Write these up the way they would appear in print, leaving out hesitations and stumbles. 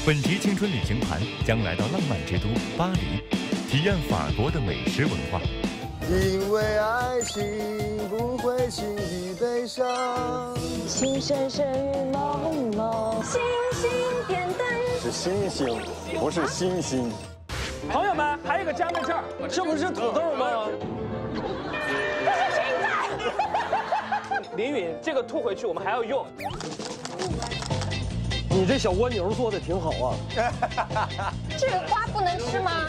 本集青春旅行团将来到浪漫之都巴黎，体验法国的美食文化。 因为爱情不会轻易悲伤。 情深深雨蒙蒙，星星点灯。 是星星，不是星星。 朋友们，还有一个加在这儿，这不是土豆吗？ 这是芹菜。 林允，这个吐回去我们还要用。 你这小蜗牛做的挺好啊。 这个瓜不能吃吗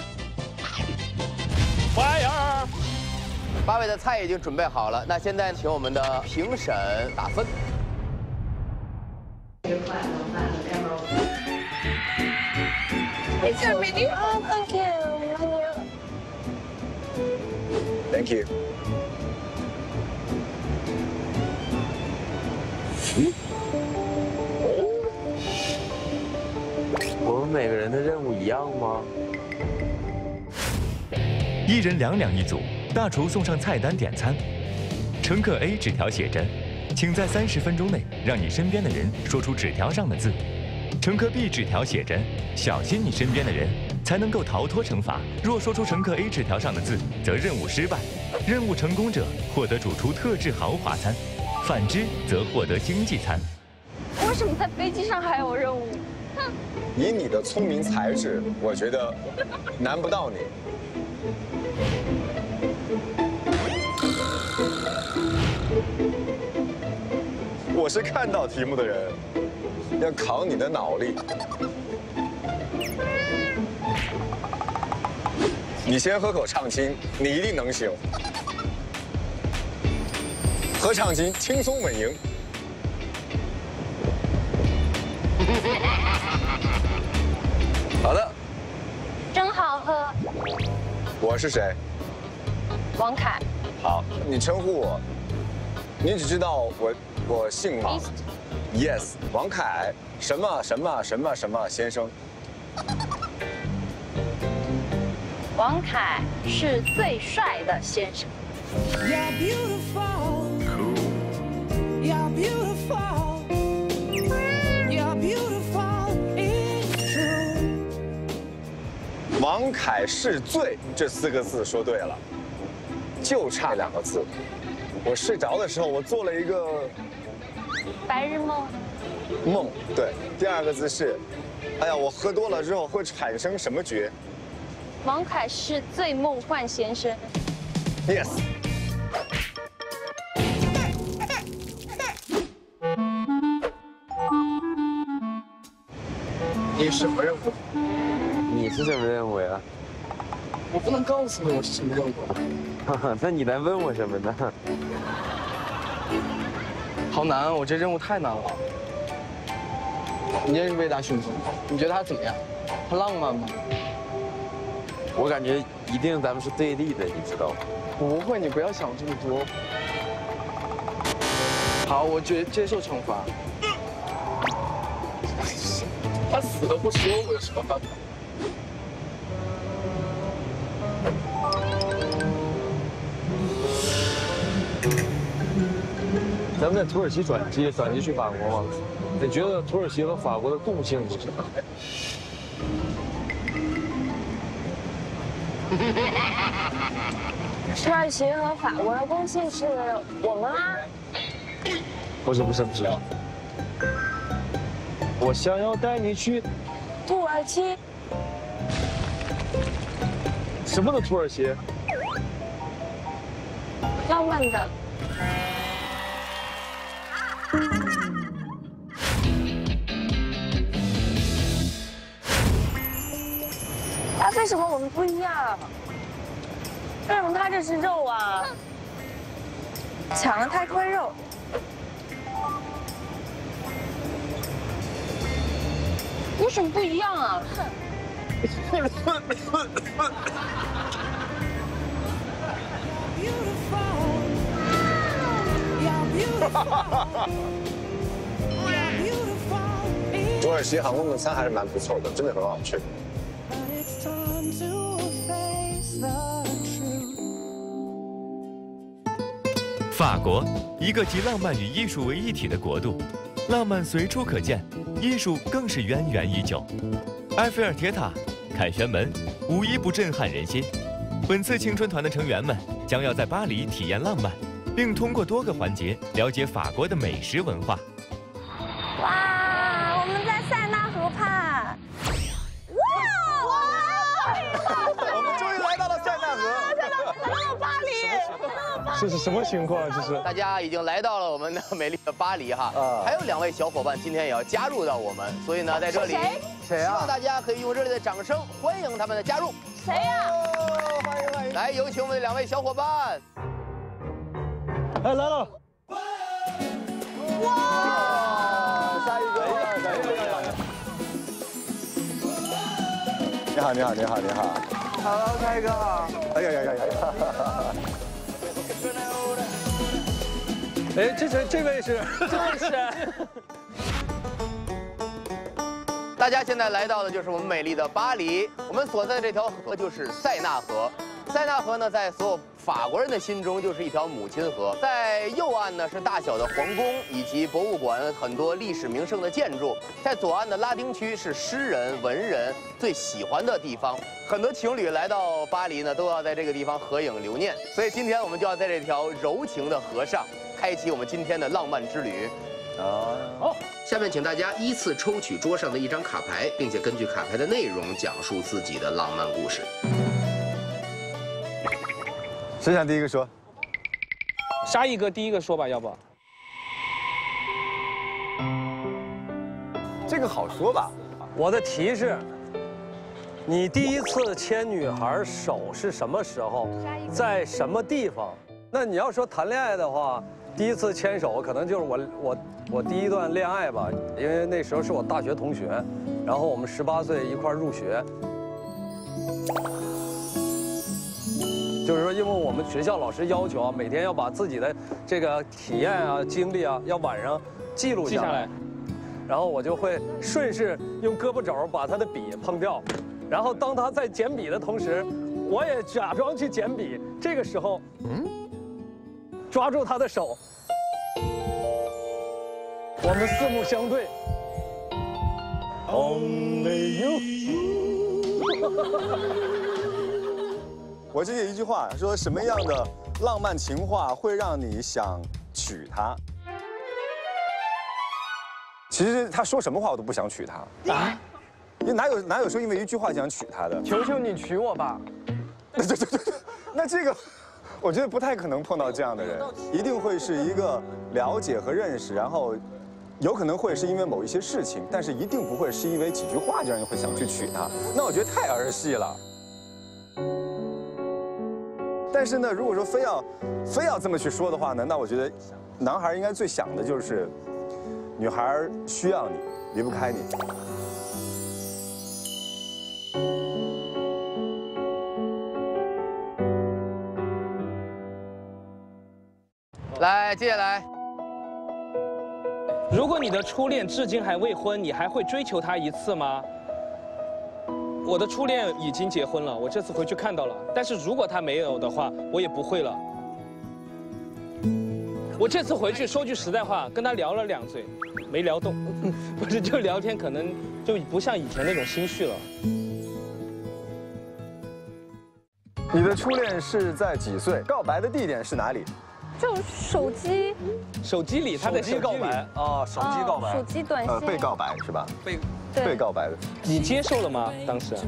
？Fire！ 8位的菜已经准备好了，那现在请我们的评审打分。 It's your menu. Oh, thank you. Thank you。 我们每个人的任务一样吗？ 一人2两一组，大厨送上菜单点餐。乘客 A 纸条写着：“请在30分钟内让你身边的人说出纸条上的字。”乘客 B 纸条写着：“小心你身边的人，才能够逃脱惩罚。若说出乘客 A 纸条上的字，则任务失败。任务成功者获得主厨特制豪华餐，反之则获得经济餐。” 为什么在飞机上还有任务？哼！ 以你的聪明才智，我觉得难不到你。我是看到题目的人，要考你的脑力。你先喝口畅青，你一定能行。喝畅青，轻松稳赢。好的。 真好喝。 我是谁？ 王凯。 好，你称呼我。你只知道我姓王。Yes， 王凯，什么先生。 王凯是最帅的先生。 You're beautiful. You're beautiful. You're beautiful. It's true. 王凯是最这4个字说对了，就差2个字。我睡着的时候，我做了一个白日梦。 梦，对。第2个字是，哎呀，我喝多了之后会产生什么觉？ 王凯是最梦幻先生。 Yes。 你什么任务？ 你是什么任务呀？ 我不能告诉你我是什么任务。 那你来问我什么呢？ 好难啊！我这任务太难了。你认识魏大勋吗？你觉得他怎么样？他浪漫吗？ 我感觉一定咱们是对立的，你知道吗？ 不会，你不要想这么多。好，我接受惩罚。他死都不说，我有什么办法？咱们在土耳其转机去法国吗？你觉得土耳其和法国的共性是什么？ 土耳其和法国的共性是我们啦。 不是。我想要带你去土耳其。 什么的土耳其？ 浪漫的。啊，为什么我们不一样？为什么他这是肉啊？抢了太块肉。为什么不一样啊？ 土耳其航空的餐还是蛮不错的，真的很好吃。 法国，一个集浪漫与艺术为一体的国度。 浪漫随处可见，艺术更是渊源已久。埃菲尔铁塔、凯旋门，无一不震撼人心。本次青春团的成员们将要在巴黎体验浪漫，并通过多个环节了解法国的美食文化。 哇，我们在塞纳河畔。 我们终于来到了塞纳河。 来到巴黎。 这是什么情况？这是大家已经来到了我们的美丽的巴黎哈，还有2位小伙伴今天也要加入到我们，所以呢，在这里， 谁啊？ 希望大家可以用热烈的掌声欢迎他们的加入。 谁呀？ 欢迎欢迎！ 来，有请我们的2位小伙伴。 哎，来了！ 哇！下一个，你好，你好，你好，你好。Hello， 开哥好。哎呀呀呀呀！ 哎，这位是， 大家现在来到的就是我们美丽的巴黎，我们所在的这条河就是塞纳河。塞纳河呢，在所有法国人的心中就是一条母亲河。在右岸呢是大小的皇宫以及博物馆，很多历史名胜的建筑。在左岸的拉丁区是诗人、文人最喜欢的地方。很多情侣来到巴黎呢，都要在这个地方合影留念。所以今天我们就要在这条柔情的河上，开启我们今天的浪漫之旅。好，下面请大家依次抽取桌上的一张卡牌，并且根据卡牌的内容讲述自己的浪漫故事。 谁想第一个说？ 沙溢哥第一个说吧，要不？ 这个好说吧？ 我的提示，你第一次牵女孩手是什么时候，在什么地方？那你要说谈恋爱的话，第一次牵手可能就是我第一段恋爱吧，因为那时候是我大学同学，然后我们18岁一块儿入学。就是说，因为我们学校老师要求啊，每天要把自己的这个体验啊、经历啊，要晚上记录下来。然后我就会顺势用胳膊肘把他的笔碰掉，然后当他在捡笔的同时，我也假装去捡笔。这个时候，抓住他的手，我们四目相对。Only you。 我记得一句话说，什么样的浪漫情话会让你想娶她？其实他说什么话我都不想娶她啊，因为哪有说因为一句话想娶她的？ 求求你娶我吧！ 对，那这个我觉得不太可能碰到这样的人，一定会是一个了解和认识，然后有可能会是因为某一些事情，但是一定不会是因为几句话就让你会想去娶她。那我觉得太儿戏了。但是呢，如果说非要这么去说的话呢，那我觉得，男孩应该最想的就是，女孩需要你，离不开你。 来，接下来， 如果你的初恋至今还未婚，你还会追求他一次吗？我的初恋已经结婚了，我这次回去看到了。但是如果他没有的话，我也不会了。我这次回去说句实在话，跟他聊了2嘴，没聊动，不是就聊天，可能就不像以前那种心绪了。 你的初恋是在几岁？告白的地点是哪里？ 就手机里，他的手机告白啊，手机告白， 手机短信， 被告白是吧？被告白的。 你接受了吗？当时？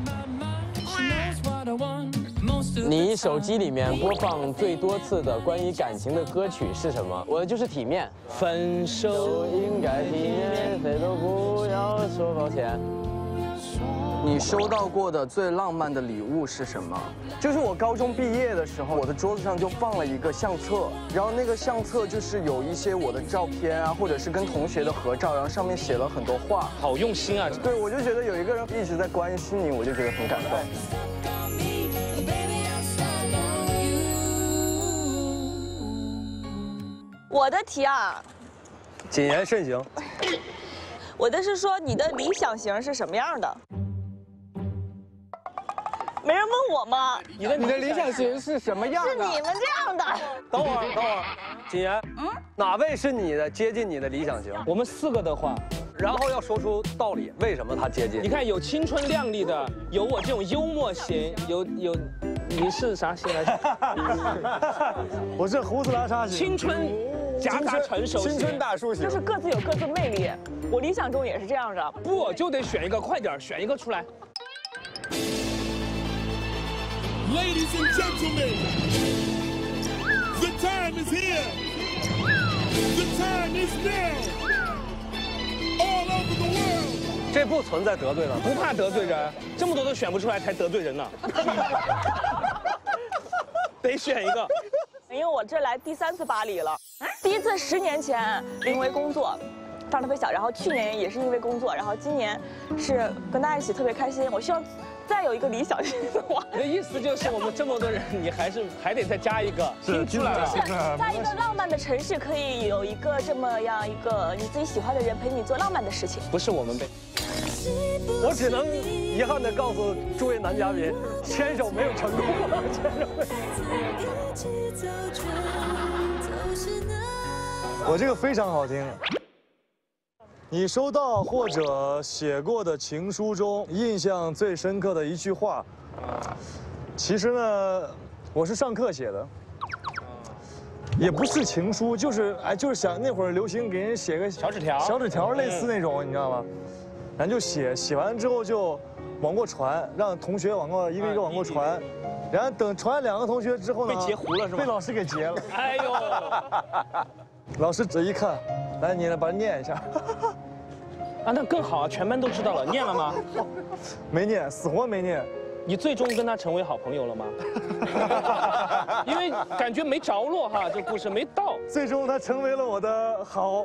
你手机里面播放最多次的关于感情的歌曲是什么？我就是体面。 分手应该体面，谁都不要说抱歉。 你收到过的最浪漫的礼物是什么？就是我高中毕业的时候，我的桌子上就放了一个相册，然后那个相册就是有一些我的照片啊，或者是跟同学的合照，然后上面写了很多话， 好用心啊！ 对，我就觉得有一个人一直在关心你，我就觉得很感动。 我的题啊， 谨言慎行。 我的是说你的理想型是什么样的？ 没人问我吗？ 你的理想型是什么样的？ 是你们这样的。 等会儿，谨言，哪位是你的接近你的理想型？ 我们4个的话， 然后要说出道理，为什么他接近？ 你看有青春靓丽的，有我这种幽默型，有你是啥型来着？ 我是胡子拉碴型。 青春夹杂成熟型， 青春大叔型， 就是各自有各自魅力。我理想中也是这样的。 不就得选一个，快点选一个出来。 Ladies and gentlemen, the time is here. The time is now. All over the world. 这不存在得罪的， 不怕得罪人，这么多都选不出来才得罪人呢。得选一个。 因为我这来第3次巴黎了，第1次10年前因为工作，当特别小，然后去年也是因为工作，然后今年是跟大家一起特别开心。我希望再有一个理想型的话。 你的意思就是我们这么多人，你还得再加一个，听出来了。 就是在一个浪漫的城市，可以有一个这么样一个你自己喜欢的人陪你做浪漫的事情。 不是我们呗。 我只能遗憾地告诉诸位男嘉宾，牵手没有成功。 我这个非常好听。你收到或者写过的情书中，印象最深刻的一句话，其实呢，我是上课写的，也不是情书，就是想那会儿流行给人写个小纸条， 小纸条类似那种，你知道吗？然后就写完之后就往过传，让同学一个一个往过传，然后等传2个同学之后呢， 被截糊了是吧？ 被老师给截了。 哎呦！ 老师这一看，来你来把它念一下。 啊，那更好啊，全班都知道了。念了吗？ 没念，死活没念。 你最终跟他成为好朋友了吗？因为感觉没着落哈，这故事没到。 最终他成为了我的好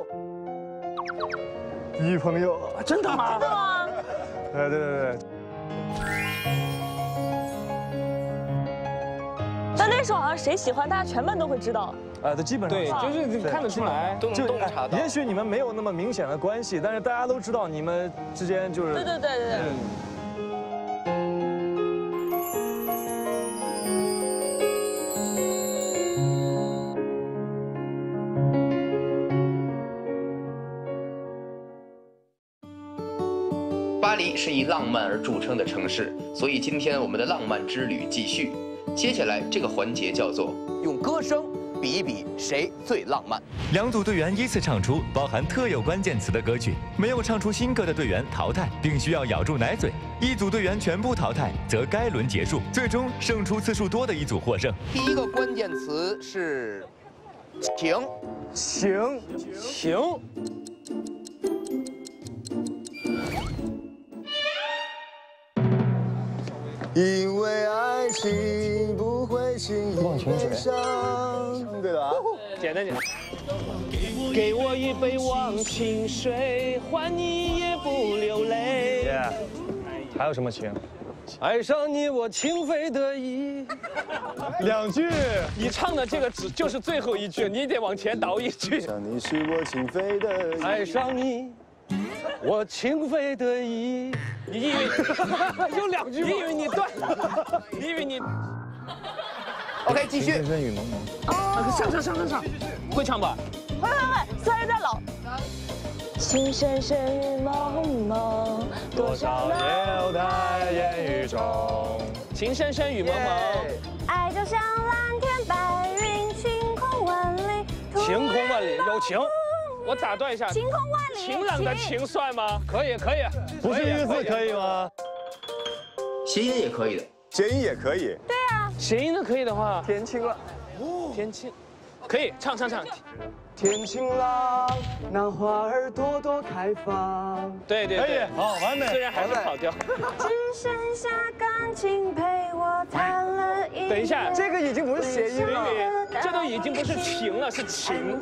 女朋友。 真的吗？ 真的吗？ 对。 但那时候好像谁喜欢，大家全班都会知道。 这基本上对，就是你看得出来， 都能查到。 也许你们没有那么明显的关系，但是大家都知道你们之间就是。 对。 巴黎是以浪漫而著称的城市，所以今天我们的浪漫之旅继续。接下来这个环节叫做用歌声比一比谁最浪漫。 2组队员依次唱出包含特有关键词的歌曲，没有唱出新歌的队员淘汰，并需要咬住奶嘴。1组队员全部淘汰，则该轮结束。最终胜出次数多的1组获胜。 第1个关键词是情。 因为爱情不会轻易悲伤。对的啊， 简单。给我一杯忘情水，换你也不流泪。 还有什么情？ 爱上你我情非得已。 2句。 你唱的这个就是最后1句，你得往前倒1句。 想你是我情非得已。 爱上你，我情非得已。 你以为有2句吗？你以为你断？你以为你 ？OK， 继续。 情深深雨蒙蒙。 上，会唱吧？ 会，虽然有点老。情深深雨蒙蒙，多少留在烟雨中。 情深深雨蒙蒙， 爱就像蓝天白云，晴空万里。 晴空万里有情。 我打断一下， 晴空万里， 晴朗的晴算吗？ 可以， 不是1个字可以吗？ 谐音也可以的， 谐音也可以。 对啊， 谐音的可以的话， 天晴了， 天晴，可以唱。 天晴了，那花儿朵朵开放。 对， 可以，好，完美。 虽然还是跑调。 只剩下感情陪我谈了一。 等一下， 这个已经不是谐音了， 这都已经不是情了，是情。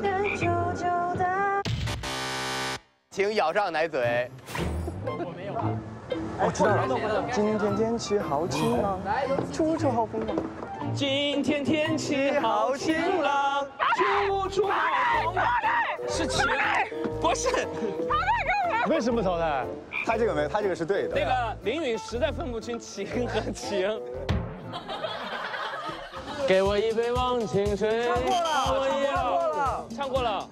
请咬上奶嘴。 我知道了。今天天气好晴朗，处处好风光。 今天天气好晴朗，处处好风光。是情，不是。 为什么淘汰？ 他这个没，他这个是对的。 那个林允实在分不清情和情。 给我一杯忘情水。 唱过了。 唱过了。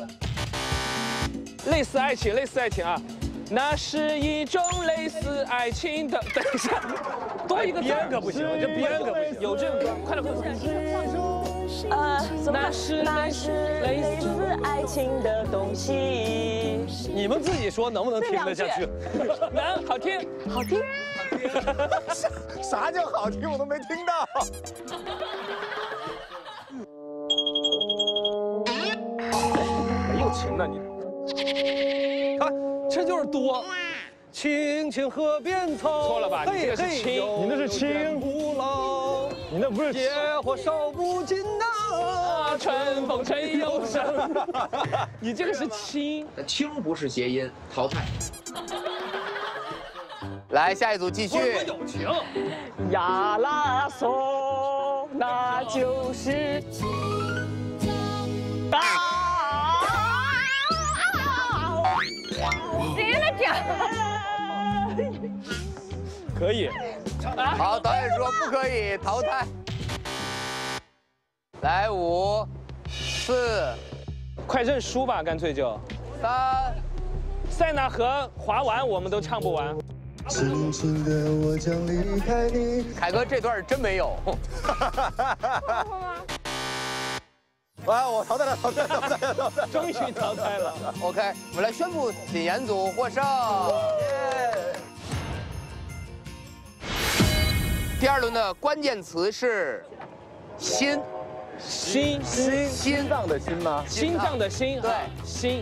类似爱情，类似爱情啊。那是一种类似爱情的。等一下，多一个编可不行，这编可不行。 有这个，快点。 那是类似爱情的东西。 你们自己说能不能听得下去？ 能，好听， 好听。 啥叫好听？我都没听到。 没有情呢你。 看，这就是多。青青河边草。 错了吧？你这个是青， 你那是青。 不老， 你那不是野火烧不尽呐。 春风吹又生。你这个是青。 青不是谐音，淘汰。 来，下一组继续。 我有情。 呀啦嗦，那就是谁来讲？ 可以。 好，导演说不可以，淘汰。来，5、4， 快认输吧，干脆就。 3。 塞纳河滑完我们都唱不完。 轻轻的我将离开你。 凯哥这段真没有。 啊，我淘汰了。 终于淘汰了。 OK， 我们来宣布谨言组获胜。第2轮的关键词是心。 心脏的心吗？ 心脏的心。 对， 心。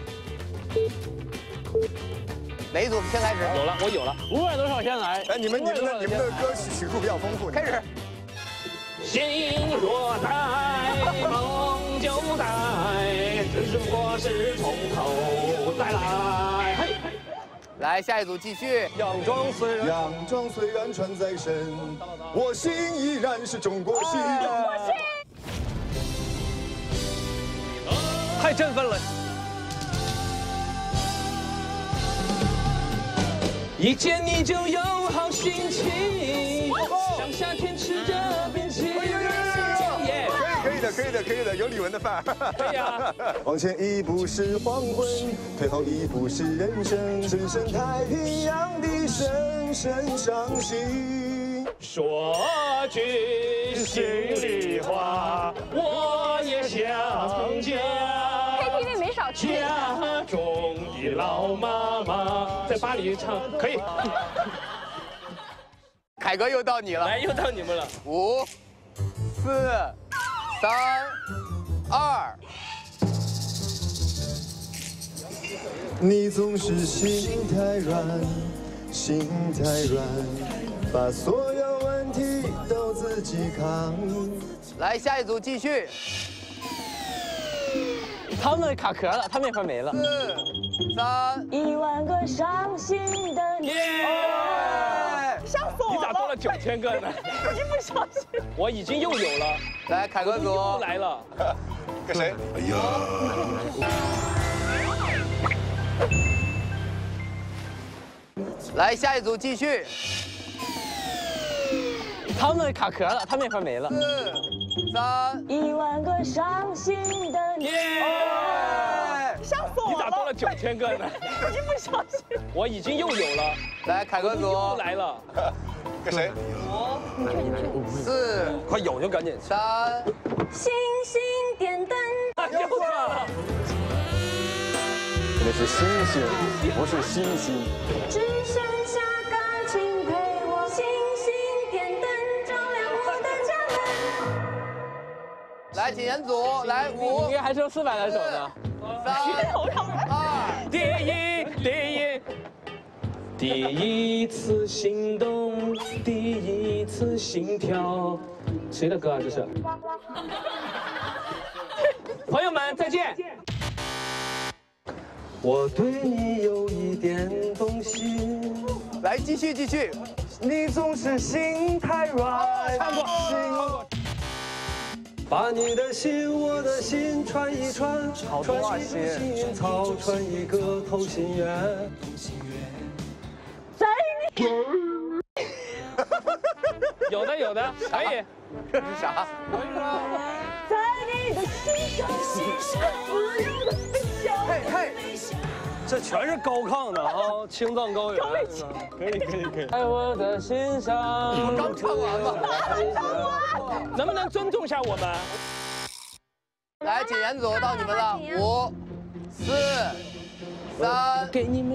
哪一组先开始？ 有了，我有了。 500多首先来。 哎，你们的歌曲曲库比较丰富。 开始。 心若在，梦就在，只不过是从头再来。嘿， 来，下一组继续。 佯装虽然穿在身，我心依然是中国心。 太振奋了。 一见你就有好心情，像夏天吃着冰淇淋。 可以的，有李玟的范儿。 对呀。 往前一步是黄昏，退后一步是人生，深深太平洋的深深伤心。 说句心里话，我也想家。 KTV 没少去。 家中的老妈妈在巴黎唱，可以。 凯哥又到你了。 来，又到你们了。 5、4、3、2。 你总是心太软，把所有问题都自己扛。 来，下一组继续。 他们卡壳了，他们那块没了。 4、3。 10000个伤心的你。笑死我了！ 你咋多了9000个呢？ 一不小心。 我已经又有了。 来，凯哥组又来了。 跟谁？哎呀！ 来，下一组继续。 他们卡壳了，他们那块没了。 4、3。 10000个伤心的你。笑死我了！ 你咋多了9000个呢？ 一不小心。 我已经又有了。 来，凯哥组又来了。 跟谁 ？5、4。 快有就赶紧。 3。 星星点灯。 又错了。 那是星星，不是星星。 只剩下感情陪我，星星点灯照亮我的家门。 来，谨言组，来5。 应该还剩400来首呢。 3、2。 第一次心动，第一次心跳，谁的歌啊？这是。朋友们，再见。 我对你有一点动心。 来，继续。 你总是心太软。 唱过。 把你的心，我的心串一串，串一个心草，串一个同心圆。 在你。 有的，可以。 这是啥？ 在你的心上，自由的飞翔。 嘿， 这全是高亢的啊，青藏高原。可以。 在我的心上。 你们刚唱完吗？ 能不能尊重一下我们？ 来，谨言组到你们了，5、4、3， 给你们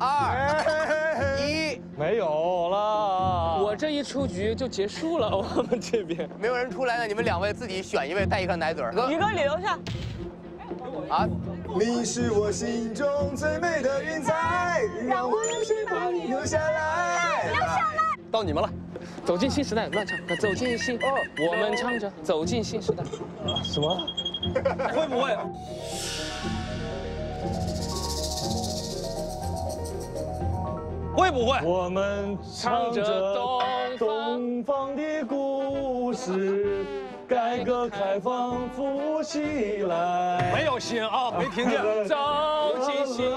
2、1， 没有了。 我这一出局就结束了，我们这边没有人出来呢，你们2位自己选一位带一个奶嘴儿。 一个你留下。 啊， 你是我心中最美的云彩，让我用心把你留下来。 到你们了。 走进新时代，乱唱，走进新，我们唱着走进新时代。 什么？ 会不会？会不会？ 我们唱着东方的故事，改革开放富起来。 没有心啊，没听见。 走进新，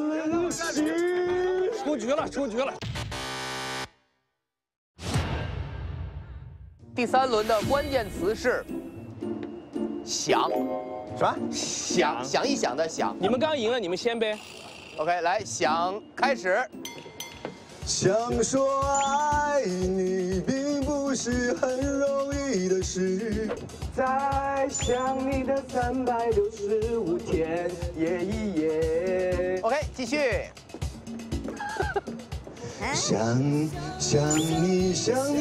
出局了。 第3轮的关键词是想， 什么？ 想一想的想。 你们刚赢了，你们先呗。 OK， 来想开始。 想说爱你并不是很容易的事， 在想你的365天夜一夜。 OK， 继续。 想你，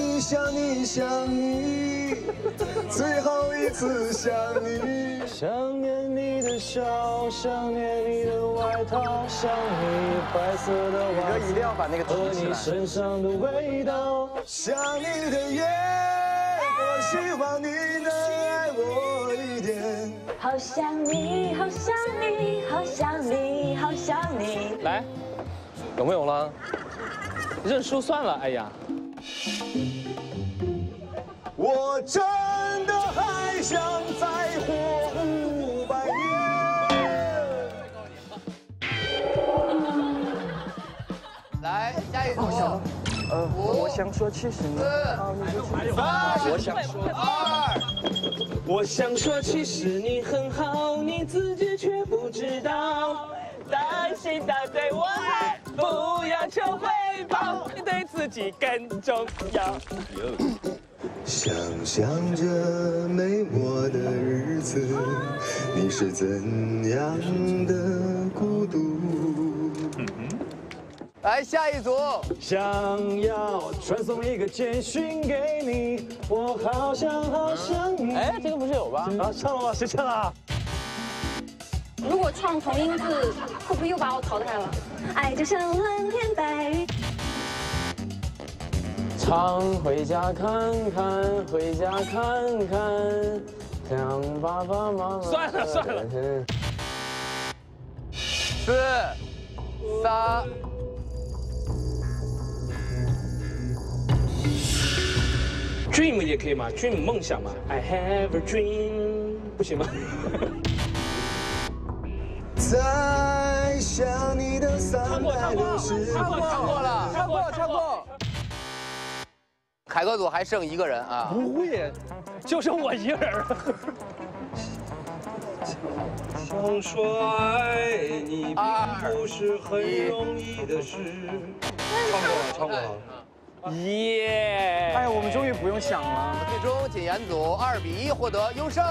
最后一次想你。 想念你的笑，想念你的外套，想你白色的袜子， 一定要把那个和你身上的味道。 想你的夜，多希望你能爱我一点。 好想你，好想你，好想你，好想你。 来， 有没有了？ 认输算了。哎呀， 我真的还想再活500年。 来，下一组。 我想说，其实你好，你就 3、 我想说 2。 我想说，其实你很好，你自己却不知道。担心的对我好，不要求回报，你对自己更重要。 想象着没我的日子，你是怎样的孤独？ 来，下一组。 想要传送一个简讯给你，我好想你。 哎，这个不是有吧？ 啊，唱了吗？谁唱了？ 如果唱同音字，会不会又把我淘汰了？爱就像蓝天白云。 常回家看看，回家看看，让爸爸妈妈。 算了。 4、3。 Dream 也可以吗 ？Dream 梦想吗 ？I have a dream， 不行吗？ 在想你的360。 唱过。凯歌组还剩1个人啊。 不会，就剩我一个人了。想说爱你并不是很容易的事。唱过了。 耶！ 哎，我们终于不用想了。 最终谨言组2比1获得优胜。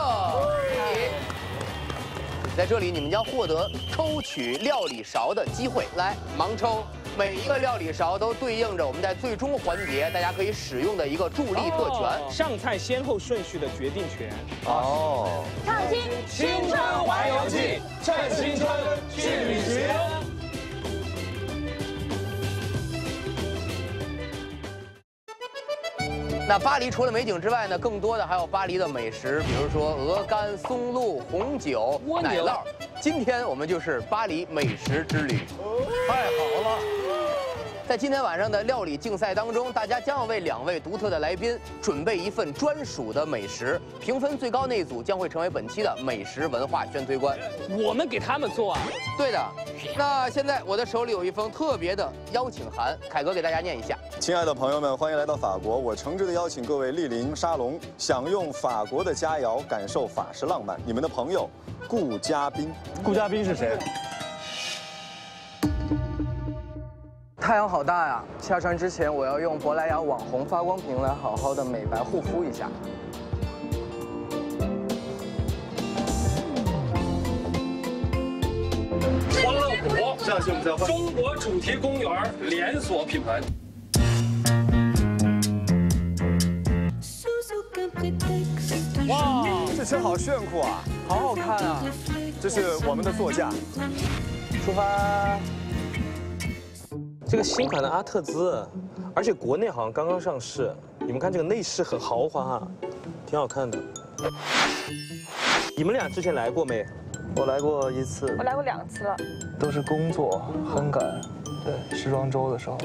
在这里，你们将获得抽取料理勺的机会。来，盲抽，每一个料理勺都对应着我们在最终环节大家可以使用的一个助力特权。 上菜先后顺序的决定权。 哦。 唱经青春环游记，趁青春去旅行。 那巴黎除了美景之外呢，更多的还有巴黎的美食，比如说鹅肝、松露、红酒、奶酪。今天我们就是巴黎美食之旅。 太好了！ 在今天晚上的料理竞赛当中，大家将要为2位独特的来宾准备一份专属的美食，评分最高那一组将会成为本期的美食文化宣推官。 我们给他们做啊？ 对的。那现在我的手里有一封特别的邀请函，凯哥给大家念一下。 亲爱的朋友们，欢迎来到法国，我诚挚的邀请各位莅临沙龙，享用法国的佳肴，感受法式浪漫。你们的朋友顾嘉宾。 顾嘉宾是谁？ 太阳好大呀！下山之前，我要用珀莱雅网红发光瓶来好好的美白护肤一下。 欢乐谷，这是我们的中国主题公园连锁品牌。 哇，这车好炫酷啊， 好好看啊！ 这是我们的座驾。 出发。这个新款的阿特兹，而且国内好像刚刚上市。你们看这个内饰很豪华啊，挺好看的。你们俩之前来过没？ 我来过1次， 我来过2次了， 都是工作很赶，对，时装周的时候。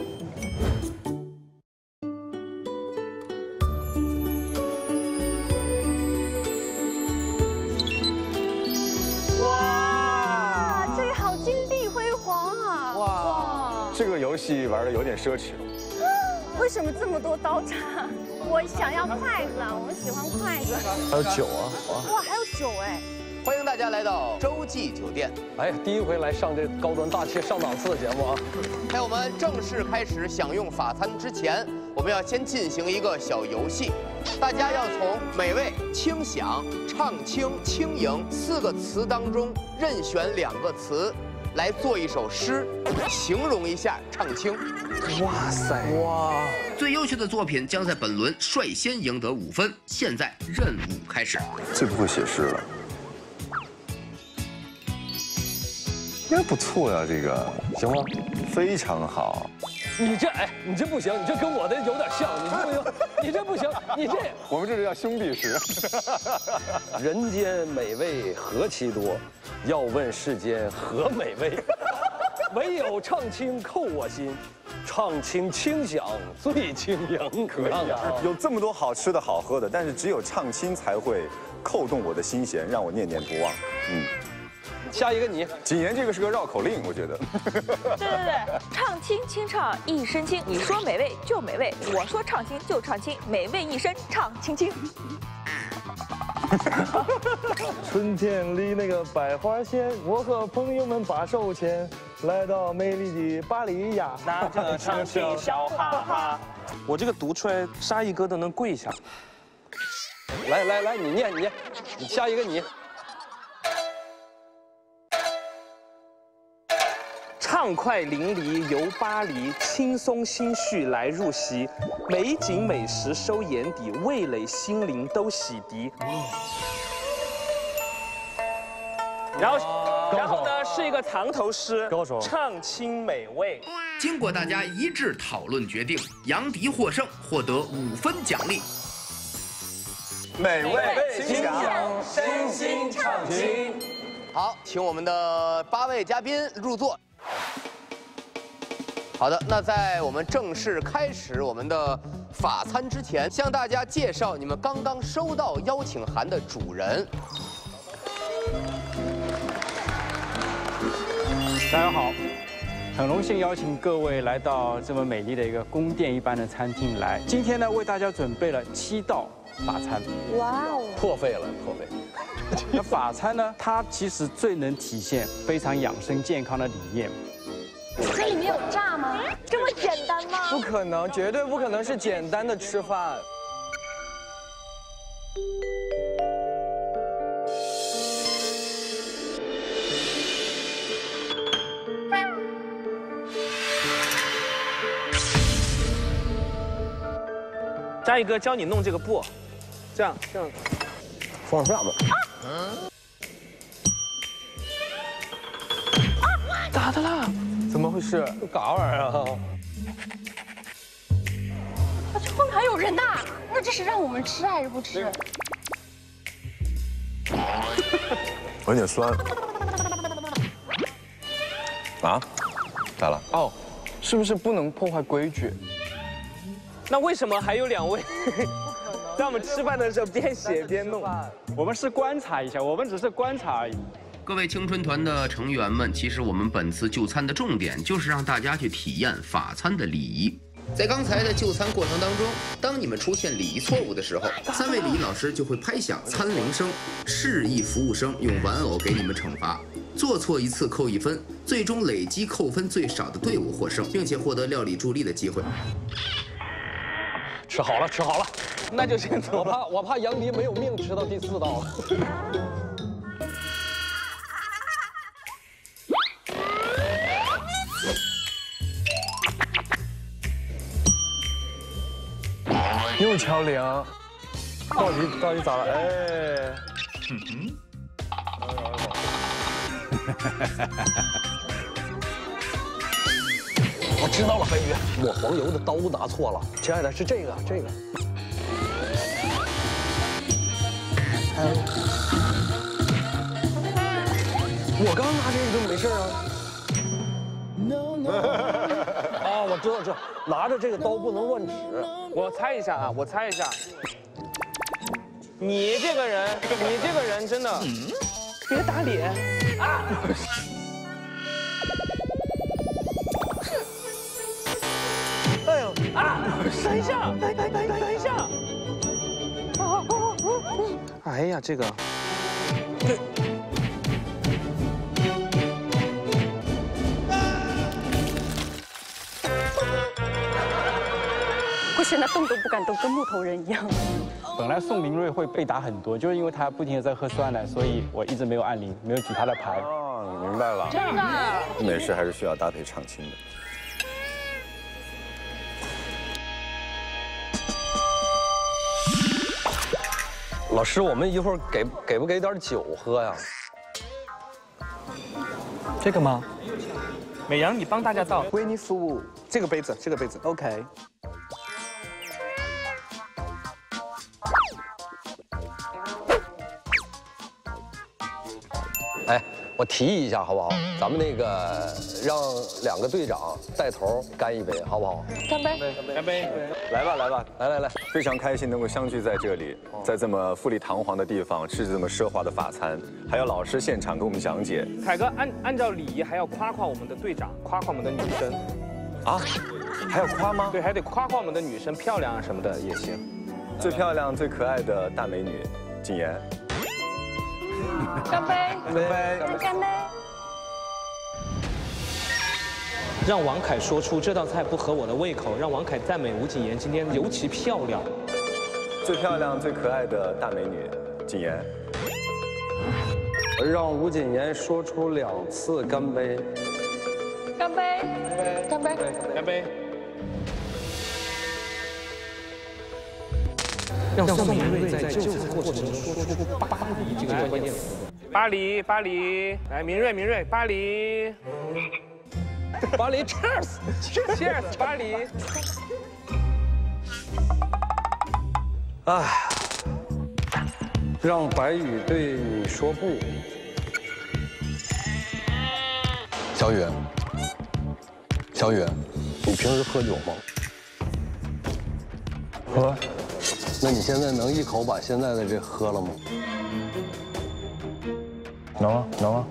哇，这里好金碧辉煌啊！哇， 这个游戏玩的有点奢侈。 为什么这么多刀叉？我想要筷子啊，我们喜欢筷子。 还有酒啊！ 哇，还有酒哎！ 欢迎大家来到洲际酒店。 哎，第一回来上这高端大气上档次的节目啊！ 在我们正式开始享用法餐之前，我们要先进行一个小游戏，大家要从美味、清响、畅清、轻盈4个词当中任选2个词，来做一首诗，形容一下畅清。 哇塞！哇！ 最优秀的作品将在本轮率先赢得5分。现在任务开始。 最不会写诗了。应该不错呀，这个行吗？ 非常好。 你这不行，你这跟我的有点像，你这不行，你这我们这是叫兄弟诗。 人间美味何其多，要问世间何美味？唯有畅清扣我心，畅清清响最轻盈。可以啊， 有这么多好吃的好喝的，但是只有畅清才会扣动我的心弦，让我念念不忘。 下一个你， 谨言这个是个绕口令，我觉得。 对，畅清清畅一身轻，你说美味就美味，我说畅清就畅清，美味一身畅清清。 春天里那个百花鲜，我和朋友们把手牵，来到美丽的巴黎呀， 拿着畅清笑哈哈。我这个读出来，沙溢哥都能跪下。 来，你念，你下一个你。 畅快淋漓游巴黎，轻松心绪来入席，美景美食收眼底，味蕾心灵都洗涤。然后呢是一个藏头诗， 高手， 畅清美味。 经过大家一致讨论决定，杨迪获胜，获得5分奖励。 美味清响， 身心畅清。 好，请我们的8位嘉宾入座。好的，那在我们正式开始我们的法餐之前，向大家介绍你们刚刚收到邀请函的主人。 大家好，很荣幸邀请各位来到这么美丽的一个宫殿一般的餐厅来。今天呢，为大家准备了7道法餐。 哇哦， 破费了。 那法餐呢，它其实最能体现非常养生健康的理念。 这里面有炸吗？ 这么简单吗？ 不可能，绝对不可能是简单的吃饭。 嘉溢哥教你弄这个布，这样， 放下吧。 咋的啦？怎么回事？ 嘎玩意儿啊！ 这后面还有人呢，那这是让我们吃还是不吃？ 有点酸。啊？咋了？ 哦， 是不是不能破坏规矩？ 那为什么还有2位在我们吃饭的时候边写边弄？ 我们是观察一下，我们只是观察而已。 各位青春团的成员们，其实我们本次就餐的重点就是让大家去体验法餐的礼仪。在刚才的就餐过程当中，当你们出现礼仪错误的时候，3位礼仪老师就会拍响餐铃声，示意服务生用玩偶给你们惩罚。做错1次扣1分，最终累积扣分最少的队伍获胜，并且获得料理助力的机会。 吃好了，吃好了， 那就先走了。 我怕杨迪没有命吃到第4道。 又敲铃， 到底咋了？哎， 我知道了，飞鱼，抹黄油的刀拿错了。亲爱的，是这个。我刚拿这个就没事啊。啊，我知道，拿着这个刀不能乱指。 我猜一下啊，你这个人真的，别打脸啊！哎呦啊！等一下，等一下！哎呀，这个， 我现在动都不敢动，跟木头人一样。 本来宋明瑞会被打很多，就是因为他不停地在喝酸奶，所以我一直没有按铃，没有举他的牌。 哦，明白了。 真的。 美式还是需要搭配唱清的。 老师，我们一会儿给不给点酒喝呀？ 这个吗？ 美阳，你帮大家倒。 为你服务。 这个杯子。 OK。 哎，我提议一下好不好？咱们那个让2个队长带头干一杯，好不好？ 干杯！ 干杯！ 来吧， 来， 非常开心能够相聚在这里，在这么富丽堂皇的地方吃这么奢华的法餐，还有老师现场给我们讲解。 凯哥，按照礼仪还要夸我们的队长，夸我们的女生。 啊？还要夸吗？ 对，还得夸我们的女生漂亮啊什么的也行。 最漂亮、最可爱的大美女谨言。 干杯！ 干杯！ 让王凯说出这道菜不合我的胃口，让王凯赞美吴谨言今天尤其漂亮。 最漂亮、最可爱的大美女谨言。 让吴谨言说出2次干杯。 干杯！干杯！ 干杯！ 让宋明瑞在就餐过程中说出“巴黎”这个关键词。 巴黎，来，明瑞，巴黎，Cheers，巴黎。 哎，让白宇对你说不。小雨，你平时喝酒吗？ 喝。 那你现在能一口把现在的这喝了吗？ 能啊。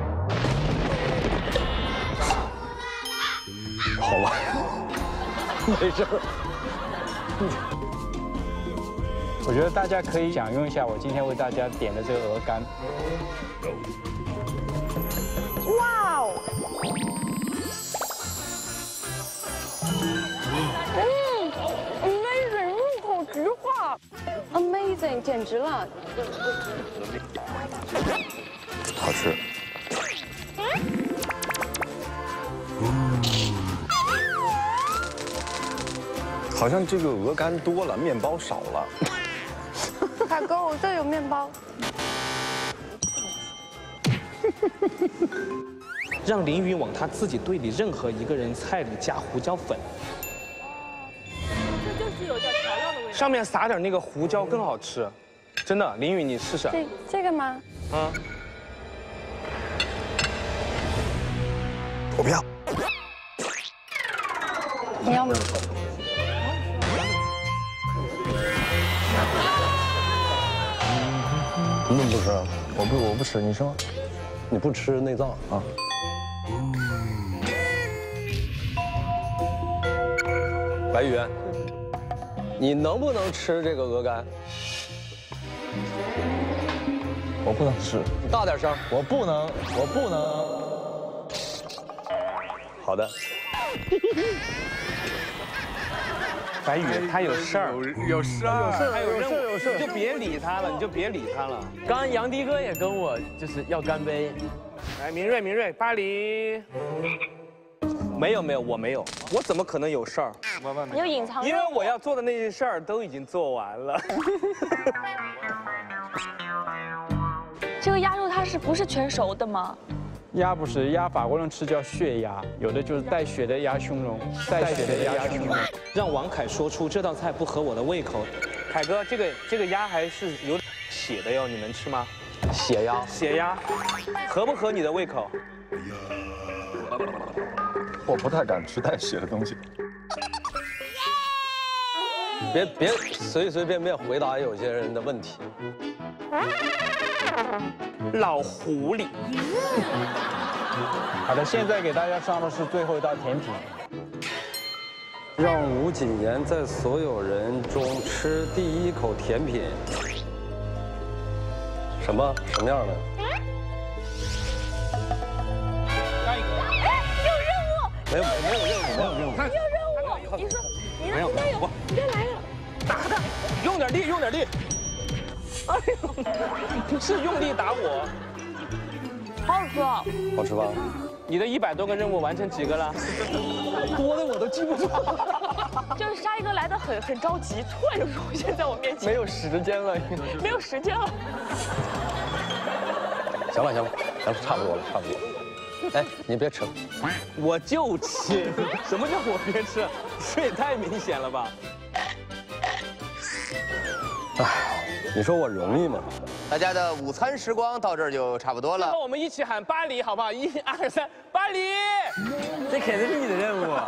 好吧，没事。 我觉得大家可以享用一下我今天为大家点的这个鹅肝。 哇哦！Amazing， 入口即化 ，Amazing， 简直了！ 好吃。好像这个鹅肝多了，面包少了。 凯哥，我这有面包。 让凌云往他自己队里任何一个人菜里加胡椒粉。 这就是有点调料的味道。 上面撒点那个胡椒更好吃，真的，凌云你试试。 这个吗？ 啊。 我不要。 你要吗？ 你怎么不吃？我不吃，你吃吗？你不吃内脏啊？白宇，你能不能吃这个鹅肝？ 我不能吃。 你大点声。 我不能。 好的。 白宇他有事儿， 有事儿， 他有任务，你就别理他了，刚刚杨迪哥也跟我就是要干杯。来，明锐，巴黎。没有，我没有，我怎么可能有事儿？ 你有隐藏任务， 因为我要做的那些事儿都已经做完了。 这个鸭肉它不是全熟的吗？ 鸭不是鸭，法国人吃叫血鸭，有的就是带血的鸭胸茸， 让王凯说出这道菜不合我的胃口。 凯哥，这个鸭还是有血的哟，你能吃吗？ 血鸭， 合不合你的胃口？ 我不太敢吃带血的东西。 别随便回答有些人的问题。 老狐狸。好的，现在给大家上的是最后一道甜品。 让吴谨言在所有人中吃第一口甜品。什么样的？ 下一个。哎，有任务。 没有任务。 有任务。你说，你让加油，你再来了。 打他，用点力。哎呦，不是用力打我。 好好吃哦。 好吃吧？ 你的100多个任务完成几个了？ 多的我都记不住。 就是沙一哥来的很着急，突然就出现在我面前。 没有时间了。 行了，差不多了。哎，你别吃了。 我就吃。什么叫我别吃？这也太明显了吧？ 哎，你说我容易吗？ 大家的午餐时光到这儿就差不多了。 最后我们一起喊巴黎，好不好？1、2、3，巴黎！ 这肯定是你的任务。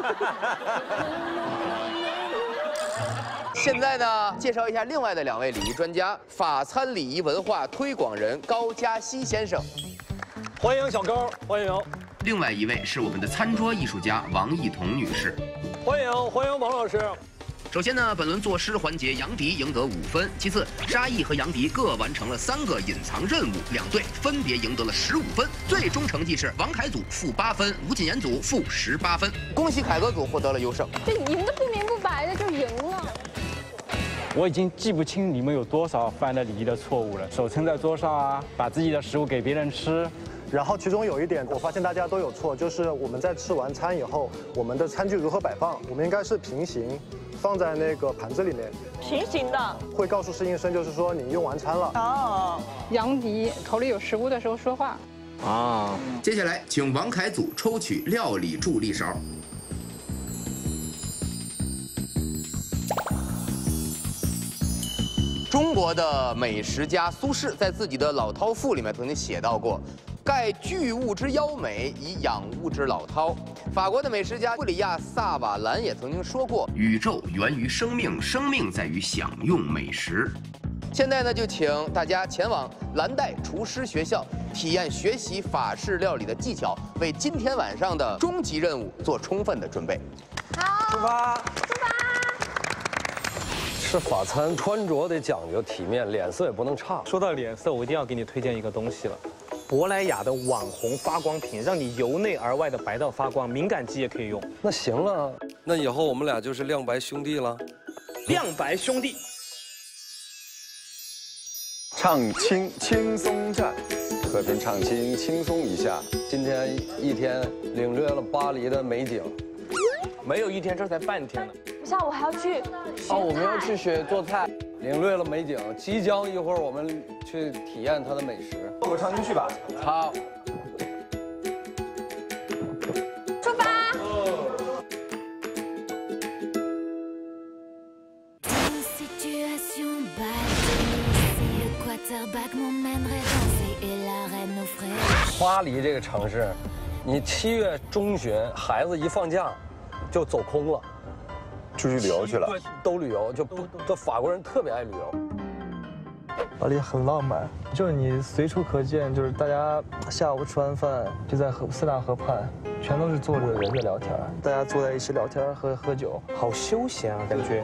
现在呢，介绍一下另外的2位礼仪专家，法餐礼仪文化推广人高嘉熙先生。 欢迎小高，欢迎。 另外一位是我们的餐桌艺术家王艺彤女士。 欢迎王老师。 首先呢，本轮作诗环节，杨迪赢得5分。其次，沙溢和杨迪各完成了3个隐藏任务，2队分别赢得了15分。最终成绩是王凯组负8分，吴谨言组负18分。 恭喜凯哥组获得了优胜。 这赢得不明不白的就赢了。 我已经记不清你们有多少犯了礼仪的错误了，手撑在桌上啊，把自己的食物给别人吃。 然后其中有一点，我发现大家都有错，就是我们在吃完餐以后，我们的餐具如何摆放？我们应该是平行，放在那个盘子里面。 平行的。 会告诉侍应生，就是说你用完餐了。 哦。杨迪口里有食物的时候说话。 啊。接下来，请王凯组抽取料理助力勺。 中国的美食家苏轼在自己的《老饕赋》里面曾经写到过。盖巨物之妖美，以养物之老饕。法国的美食家布里亚·萨瓦兰也曾经说过：“ 宇宙源于生命，生命在于享用美食。” 现在呢，就请大家前往蓝带厨师学校体验学习法式料理的技巧，为今天晚上的终极任务做充分的准备。 好， 出发！吃法餐穿着得讲究体面，脸色也不能差。 说到脸色，我一定要给你推荐一个东西了。珀莱雅的网红发光品，让你由内而外的白到发光，敏感肌也可以用。 那行了，那以后我们俩就是亮白兄弟了。 亮白兄弟， 唱轻松战，和平唱轻松一下。 今天一天领略了巴黎的美景， 没有一天，这才半天呢。 下午还要去我们要去学做菜， 领略了美景，即将一会儿我们去体验它的美食。 我唱进去吧。 好。 出发。 巴黎这个城市，你7月中旬孩子一放假，就走空了。 出去旅游去了， 都旅游，就法国人特别爱旅游。 巴黎很浪漫，就是你随处可见，就是大家下午吃完饭就在塞纳河畔，全都是坐着人在聊天，大家坐在一起聊天喝酒， 好休闲啊，感觉。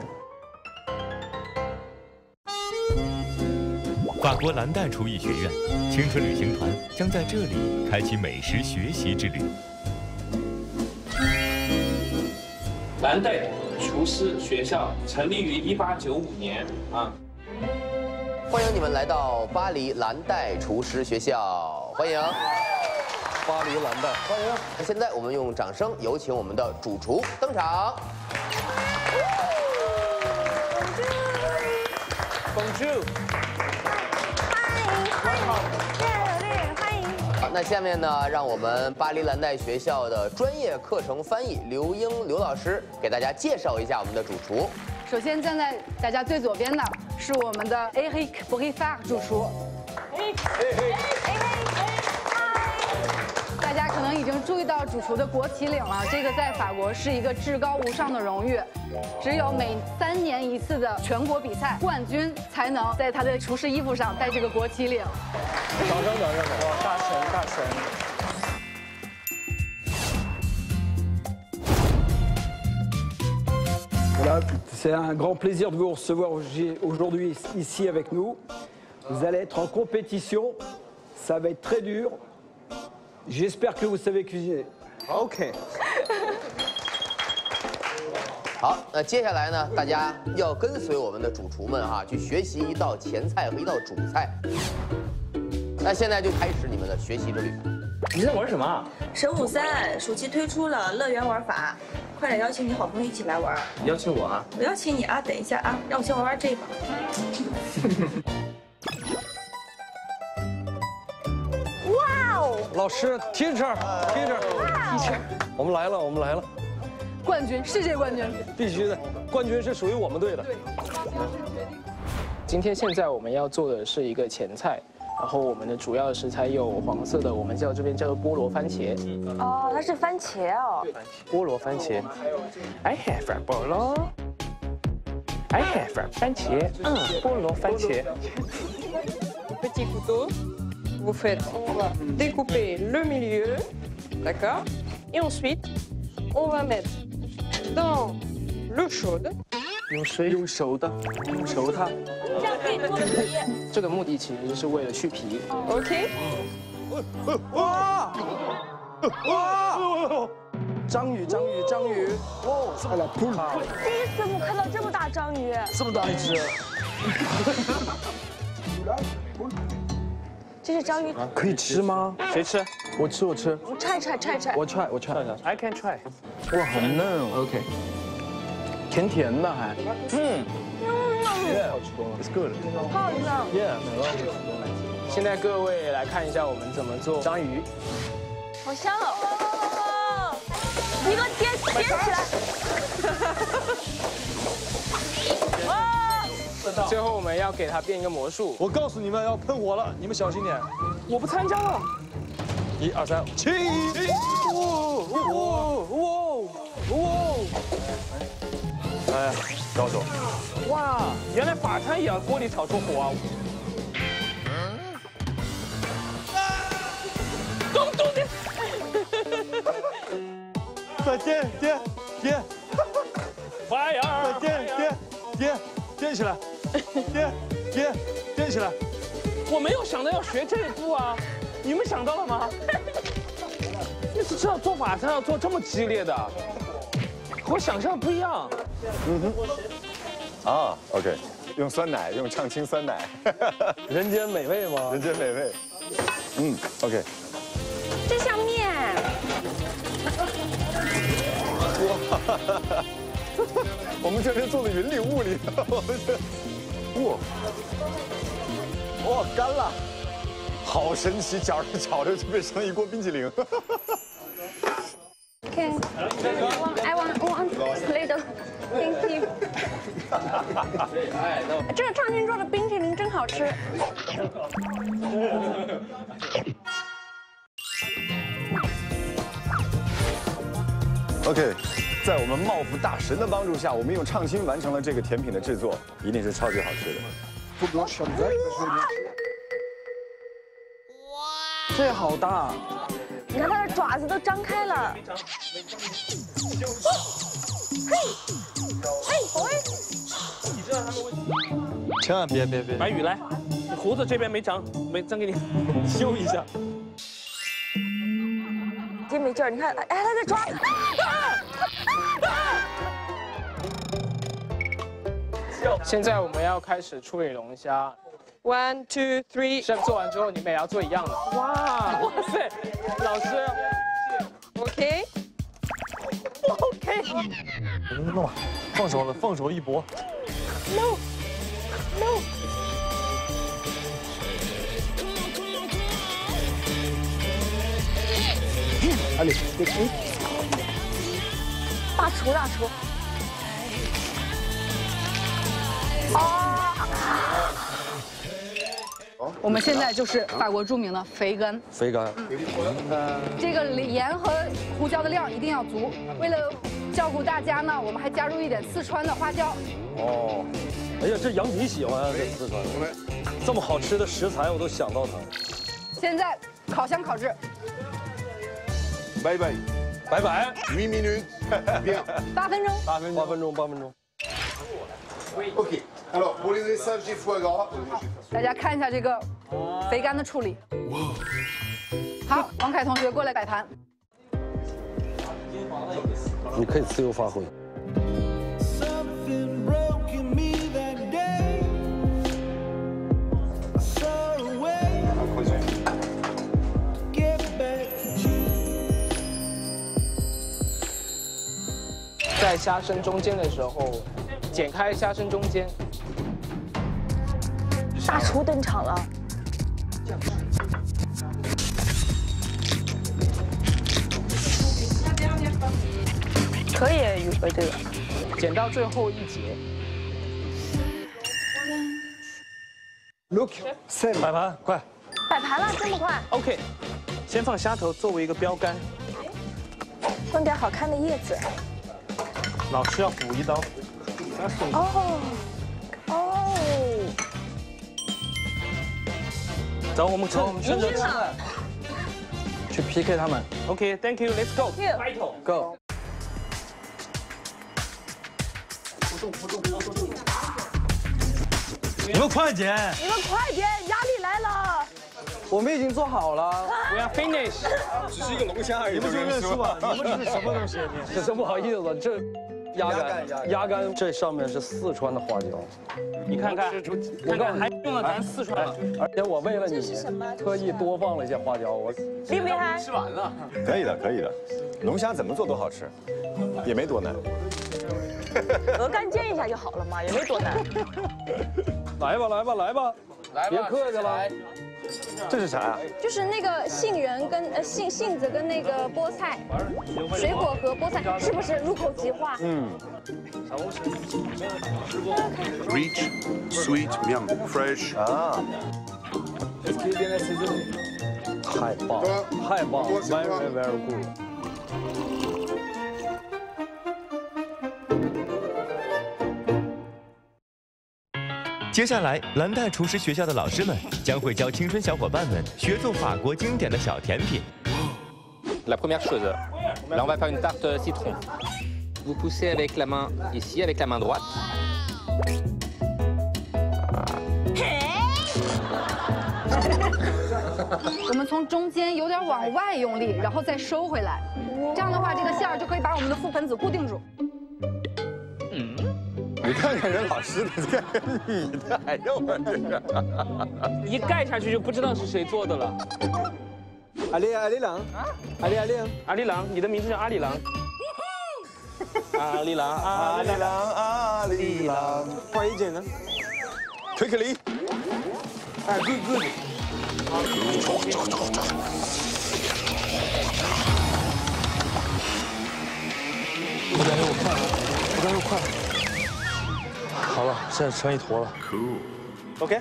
法国蓝带厨艺学院青春旅行团将在这里开启美食学习之旅。 蓝带厨师学校成立于1895年啊。 欢迎你们来到巴黎蓝带厨师学校，欢迎。 巴黎蓝带， 欢迎。现在我们用掌声有请我们的主厨登场。 Bonjour。 好，那下面呢，让我们巴黎蓝带学校的专业课程翻译刘英刘老师给大家介绍一下我们的主厨。 首先站在大家最左边的是我们的 Eric Briffard 主厨。大家可能已经注意到主厨的国旗领了，这个在法国是一个至高无上的荣誉，只有每3年一次的全国比赛冠军才能在他的厨师衣服上带这个国旗领。 掌声！哇，大神！ Voilà, c'est un grand plaisir de vous recevoir aujourd'hui ici avec nous. Vous allez être en compétition, ça va être très dur. J'espère que vous savez cuisiner. OK。 好，那接下来呢，大家要跟随我们的主厨们哈，去学习一道前菜和一道主菜。那现在就开始你们的学习之旅。 你在玩什么？ 神武3暑期推出了乐园玩法，快点邀请你好朋友一起来玩。 邀请我啊？ 我邀请你啊，等一下啊，让我先玩这个。哇哦！ 老师 ，teacher， 我们来了。 冠军，世界冠军， 必须的，冠军是属于我们队的。 现在我们要做的是一个前菜，然后我们的主要食材有黄色的，我们这边叫做菠萝番茄。 哦，它是番茄哦。 菠萝番茄。I have a 菠萝。I have a 番茄。菠萝番茄。 Petit couteau, vous faites découper le milieu, d'accord? Et ensuite, on va mettre dans l'eau chaude. 用熟它。 这样可以脱皮。 这个目的其实就是为了去皮。 OK？ 哇！章鱼！哦， 第一次我看到这么大章鱼。 这么大一只。 这是章鱼。 可以吃吗？ 谁吃？ 我吃。 我踹。 我 I can try。 哇，好嫩哦。OK。甜的还。It's good。 好香。 现在各位来看一下我们怎么做章鱼。 好香哦！你给我点起来。 最后我们要给它变一个魔术。 我告诉你们要喷火了，你们小心点。 我不参加了。 1、2、3，起！哎，高手！ 哇，原来法餐也要锅里炒出火啊！咚！ 再颠！ 快呀！ 颠起来！颠起来！ 我没有想到要学这一步啊，你们想到了吗？你是知道做法餐要做这么激烈的，和我想象不一样。 啊 ，OK， 用酸奶，用畅清酸奶， 人间美味吗？ 人间美味。OK。 这像面。 哇！我们这是做的云里雾里的，我们这，哇，干了，好神奇，搅着就变成了一锅冰淇淋。 Okay. I want Play-Doh. Thank you. 这个畅君做的冰淇淋真好吃。 OK， 在我们帽服大神的帮助下，我们用唱心完成了这个甜品的制作，一定是超级好吃的。 这好大！ 你看它的爪子都张开了。嘿， 你知道他们会？ 千万别！ 白宇来，你胡子这边没长给你修一下。 真没劲儿，你看，哎，它在抓。 现在我们要开始处理龙虾。1、2、3。chef 做完之后，你们也要做一样的。哇塞，老师 ，OK。 弄吧，放手一搏。 No。大厨。 我们现在就是法国著名的肥干。 肥干。 这个盐和胡椒的量一定要足。为了照顾大家呢，我们还加入一点四川的花椒。 哦，哎呀，这杨迪喜欢啊，这四川。这么好吃的食材，我都想到它。 现在烤箱烤制。 拜拜。8 minutes。 8分钟。 8分钟。 OK。Alors pour les essages des foie gras。 大家看一下这个肥干的处理。好，王凯同学过来摆盘。 你可以自由发挥。 在虾身中间的时候，剪开虾身中间。 大厨登场了。可以，宇飞这个。 剪到最后一节。 Look， 摆盘，快！ 摆盘了，这么快 ？OK， 先放虾头作为一个标杆， 放点好看的叶子。 老师要补一刀。 哦。 走，我们趁着去 PK 他们。 OK，Thank you，Let's go。 Go。 你们快点！ 压力来了。 我们已经做好了。 We are finished。 只是一个龙虾而已， 你们就认输吧。你们这是什么东西？ 这真不好意思，这鸭肝，这上面是四川的花椒。 你看看，还用了咱四川。 而且我为了你，特意多放了一些花椒。我厉不厉害？ 吃完了。 可以的。龙虾怎么做都好吃，也没多难。 鹅肝煎一下就好了嘛，也没多难。 来吧，别客气了。 这是啥呀？ 就是那个杏仁跟杏子跟那个菠菜，水果和菠菜，是不是入口即化？ Rich, sweet, miam, fresh。 啊。 太棒了 ，very good。 接下来，蓝带厨师学校的老师们将会教青春小伙伴们学做法国经典的小甜品。 La première chose, là on va faire une tarte citron. Vous poussez avec la main ici, avec la main droite. 我们从中间有点往外用力，然后再收回来，这样的话，这个馅儿就可以把我们的覆盆子固定住。 你看看人老师的，看看你的，哎呦我这个， 一盖下去就不知道是谁做的了。 阿里郎，阿里郎， 你的名字叫阿里郎。阿里郎， 换一件呢？ 推克里， 哎 ，good。我感觉我快了。好了，现在成一坨了。 OK。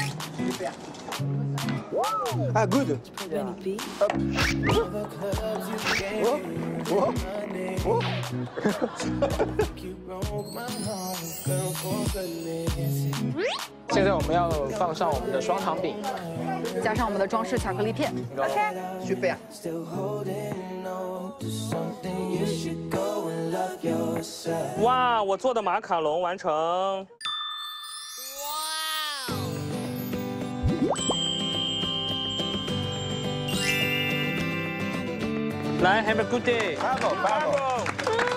啊 ，good。 现在我们要放上我们的双糖饼， 加上我们的装饰巧克力片。OK， 去备啊！ 哇，我做的马卡龙完成。来 ，Have a good day。Bravo。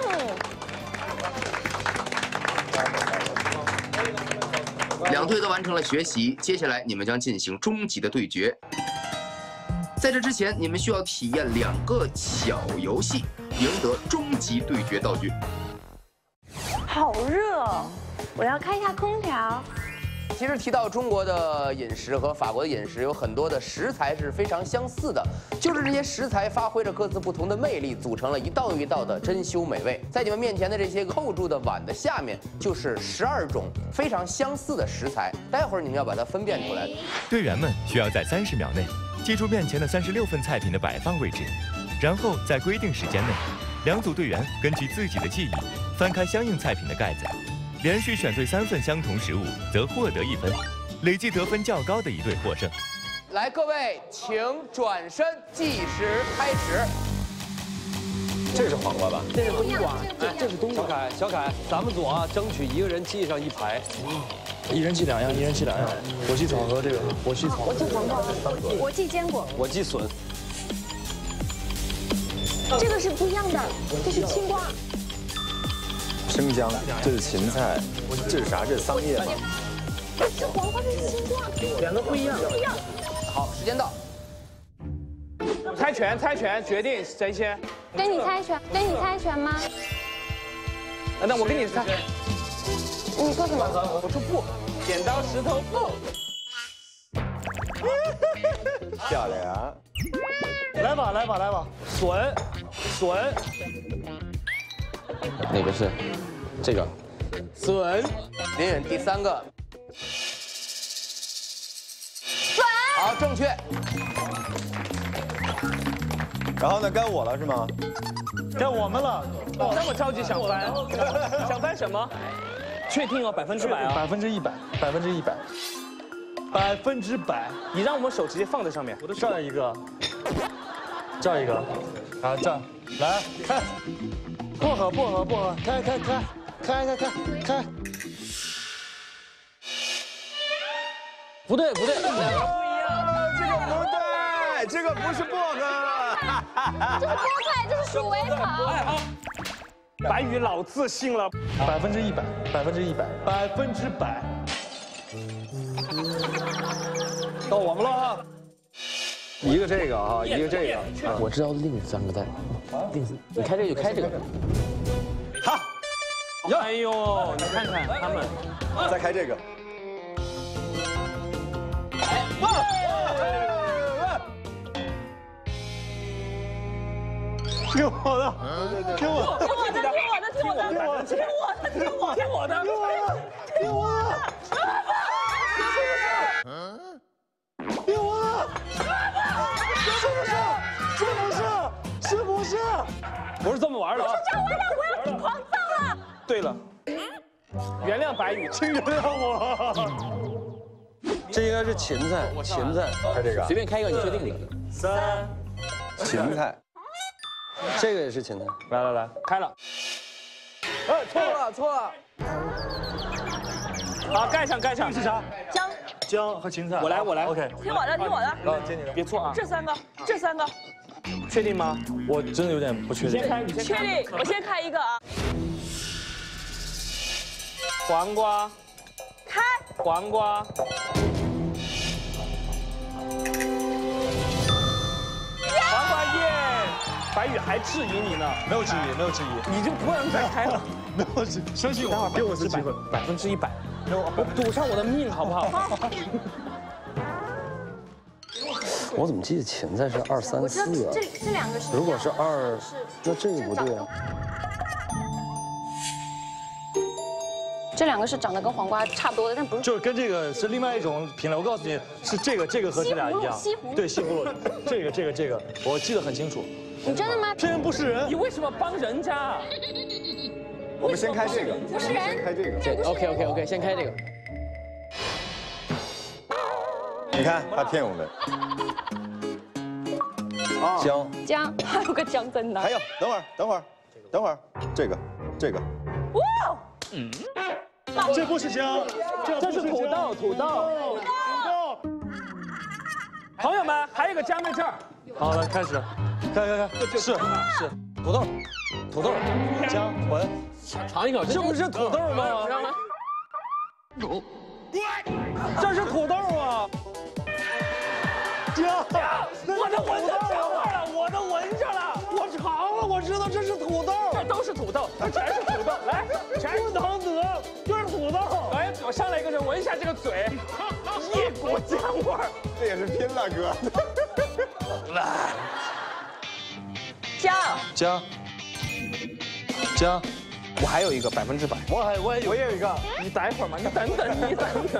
两队都完成了学习，接下来你们将进行终极的对决。在这之前，你们需要体验2个小游戏，赢得终极对决道具。 好热哦，我要开一下空调。 其实提到中国的饮食和法国的饮食，有很多的食材是非常相似的，就是这些食材发挥着各自不同的魅力，组成了一道又一道的珍馐美味。在你们面前的这些扣住的碗的下面，就是12种非常相似的食材，待会儿你们要把它分辨出来。 队员们需要在30秒内记住面前的36份菜品的摆放位置，然后在规定时间内，2组队员根据自己的记忆翻开相应菜品的盖子。连续选对3份相同食物，则获得1分，累计得分较高的一队获胜。 来，各位，请转身计时开始。 这是黄瓜吧？ 这是冬瓜， 这是冬瓜。小凯，咱们组啊，争取1个人记上1排。 1人记2样，1人记2样。我记草和这个，我记草。 我记黄瓜，我记坚果， 我记笋。 这个是不一样的，这是青瓜。 生姜，这是芹菜，这是啥？这是桑叶吗？ 这是黄瓜，这是青瓜 ，2个不一样。 不一样。 好，时间到。 猜拳，决定谁先？ 跟你猜拳，跟你猜拳吗？ 那我跟你猜。 你说什么？ 我说不，剪刀石头布。 漂亮。 来吧，笋。 哪个是？这个。 笋。林允第3个。 笋。 好，正确。 然后呢，该我了是吗？ 该我们了。 那么着急想翻，想翻什么？确定哦，100%啊 ！100%。 你让我们手直接放在上面。 这儿一个，这儿一个，啊这儿，来开，薄荷，开， 不对， 这个不对，这个不是薄荷， 这是菠菜，这是鼠尾草。 哎好，白宇老自信了 ，100%。 到我们了啊！一个这个啊，一个这个。 我知道另3个蛋，你开这个就开这个。 好。 哎呦，你看看他们， 再开这个。 听我的，听我的。是不是？ 不是这么玩的啊！ 我要狂躁了。 对了，原谅白宇， 请原谅我。 这应该是芹菜， 开这个。 随便开一个，你确定的。 芹菜。 这个也是芹菜。 来，开了。 哎，错了。 好，盖上。 是啥？ 姜和芹菜。 我来。 OK。 听我的。 接你的。 别错啊。 这三个。 确定吗？ 我真的有点不确定。 你确定，我先开一个啊。 黄瓜。 开。 黄瓜。黄瓜耶！白宇还质疑你呢。 没有质疑。 你就不能再开了。 没有质疑，相信我，给我次机会 ，100%。我赌上我的命，好不好？ 我怎么记得芹菜是2、3、4啊？ 这2个是。 如果是2，那这个不对啊。 这2个是长得跟黄瓜差不多的，但不是。 就是跟这个是另外一种品类。我告诉你是这个和这俩一样。 西葫芦。 对，西葫芦。这个，我记得很清楚。 你真的吗？ 骗人不是人。 你为什么帮人家？ 我们先开这个， 不是人， 先开这个。 OK，先开这个。 你看他骗我们。姜， 姜，还有个姜在哪？ 还有，等会儿，这个。 哇， 这不是姜， 这是土豆。朋友们，还有一个姜在这儿。 好，来开始，开，是土豆，姜闻， 尝一口， 这不是土豆吗？这是土豆啊！ 姜， 我都闻着姜味了，我都闻着了，我尝了，我知道这是土豆，这都是土豆，这全是土豆，来，全是能得，就是土豆。来，我上来一个人闻一下这个嘴，一股姜味儿， 这也是拼了哥。 来， 姜， 我还有一个100%， 我也有一个，你等一会儿嘛，你等等。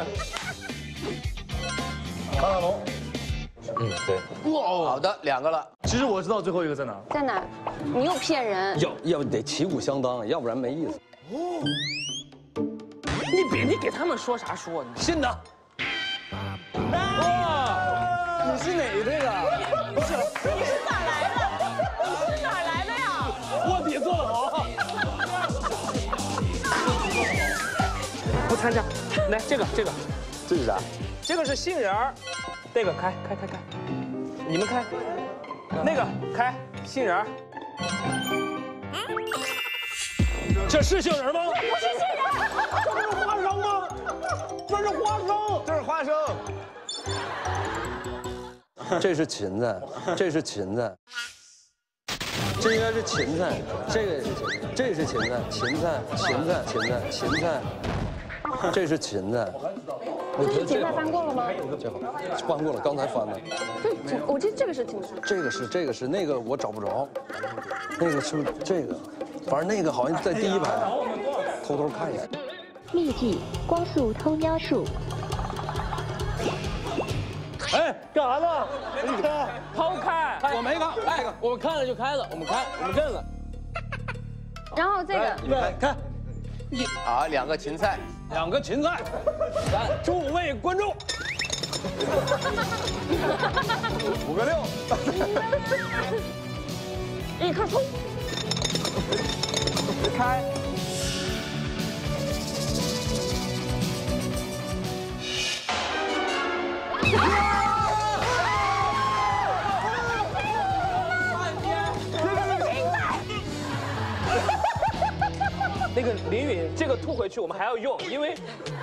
卡卡龙，对。 好的2个了。 其实我知道最后一个在哪。 在哪？你又骗人。 要得旗鼓相当，要不然没意思。 你给他们说啥说？ 信的。 哇， 你是哪个？ 不是，你是哪来的呀？ 卧底做得好。不参加，来这个， 这是啥？ 这个是杏仁儿，这个开，你们开，那个开杏仁儿。这是杏仁吗？ 不是杏仁， 这不是花生吗？这是花生， 这是花生。 这是芹菜，这是芹菜，这应该是芹菜，这个也是芹菜，这是芹菜，芹菜，这是芹菜。我觉得芹菜翻过了吗？ 翻过了，刚才翻的。 我记得这个是芹菜。 这个是那个我找不着，那个是这个，反正那个好像在第一排，偷偷看一眼。 秘技光速偷瞄术。 哎，干啥呢？你看， 偷看， 我没看，哎，我们看了就开了，我们认了。 然后这个， 开。 好，2个芹菜 ，2个芹菜，诸位观众 ，5个6， 一颗葱， 开。 那个林允，这个吐回去我们还要用，因为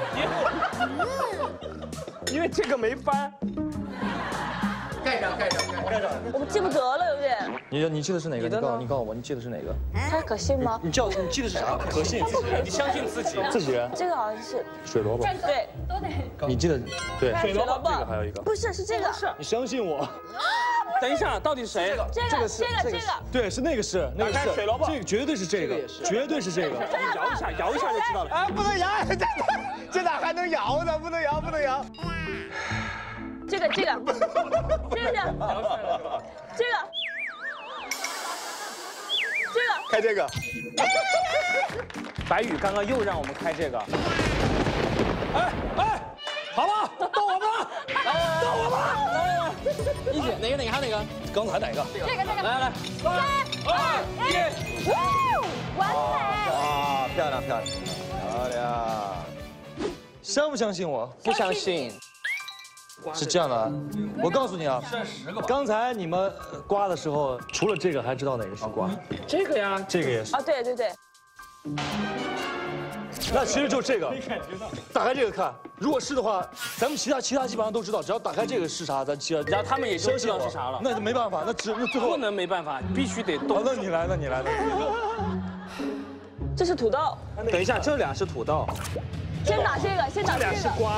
这个没翻。 盖上。 我记不得了，有点。 你记得是哪个？你告诉我，你记得是哪个？ 它可信吗？ 你记得是啥？可信， 你相信自己人。 这个好像是水萝卜。 对， 都得。 你记得对。 水萝卜。 这个还有一个。 不是，是这个。 你相信我。 等一下，到底谁？ 这个。 对，是那个是。 水萝卜。 这个绝对是这个，绝对是这个。 摇一下就知道了。 哎，不能摇，这哪还能摇呢？不能摇。 这个， 开这个。 白宇刚刚又让我们开这个。哎，好了，到我们了，来， 一起哪个还有哪个？ 刚才哪个？ 这个， 来，3、2、1， 完美！ 哇，漂亮。 相不相信我？ 不相信。 是这样的，我告诉你啊，刚才你们刮的时候，除了这个还知道哪个是刮？ 这个呀， 这个也是啊，对。 那其实就这个，打开这个看，如果是的话，咱们其他基本上都知道，只要打开这个是啥，咱然后他们也就知道是啥了。 那就没办法，那最后不能没办法，必须得动。 那你来。 这是土豆。 等一下，这俩是土豆。 先打这个， 这俩是瓜。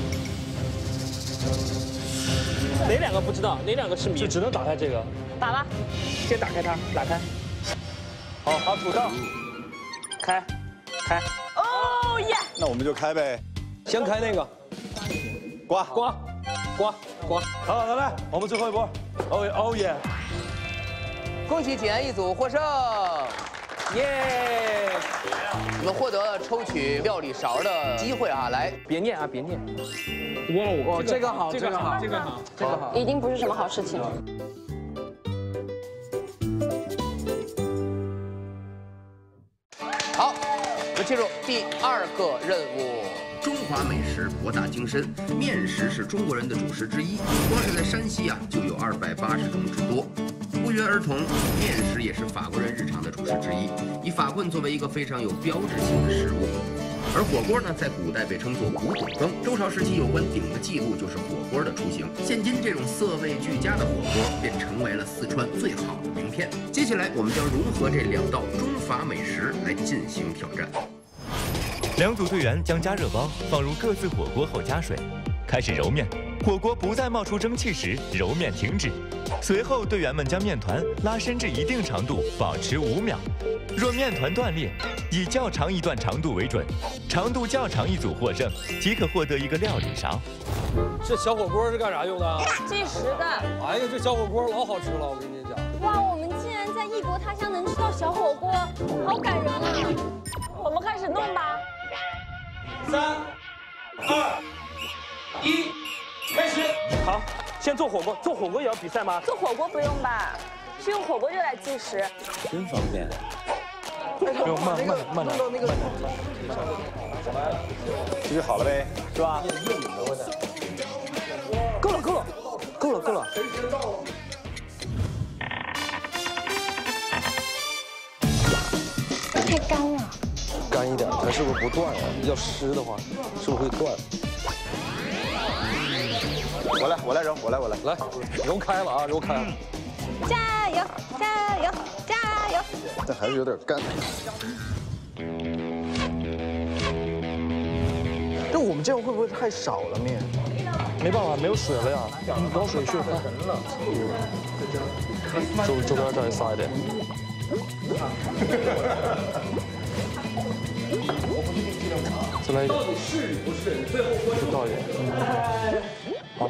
哪2个不知道？哪2个是米？ 就只能打开这个。 打吧。 先打开它，打开。好，土豆。开。 哦耶！ 那我们就开呗。 先开那个。 刮。 好，来，我们最后一波。哦耶！ 恭喜济南一组获胜，耶！你们获得了抽取料理勺的机会啊！来， 别念啊，别念。 哇，这个好， 这个好，这个好， 这个好， 已经不是什么好事情。 好，我们进入第2个任务。 中华美食博大精深，面食是中国人的主食之一，光是在山西啊就有280种之多。不约而同，面食也是法国人日常的主食之一，以法棍作为一个非常有标志性的食物。而火锅呢，在古代被称作古董羹，周朝时期有关鼎的记录就是火锅的雏形。现今这种色味俱佳的火锅便成为了四川最好的名片。接下来我们将融合这2道中法美食来进行挑战。 2组队员将加热包放入各自火锅后加水，开始揉面。火锅不再冒出蒸汽时，揉面停止。随后，队员们将面团拉伸至一定长度，保持5秒。若面团断裂，以较长一段长度为准，长度较长一组获胜，即可获得一个料理勺。 这小火锅是干啥用的？ 计时的。 哎呀，这小火锅老好吃了，我跟你讲。 哇，我们竟然在异国他乡能吃到小火锅，好感人啊！ 我们开始弄吧。 3、2、1，开始。 好，先做火锅，做火锅也要比赛吗？ 做火锅不用吧，是用火锅热来计时。 真方便。 不用，慢点。 这就好了呗，是吧？ 够了。 太干了。 干一点，它是不是不断啊？要湿的话，是不是会断？ 我来揉，我来， 来，揉开了啊，揉开了。 加油！ 但还是有点干。但我们这样会不会太少了面？ 没办法，没有水了呀，老水去了。周边再撒一点。再来一点。到底是与不是？你最后说倒一点。好。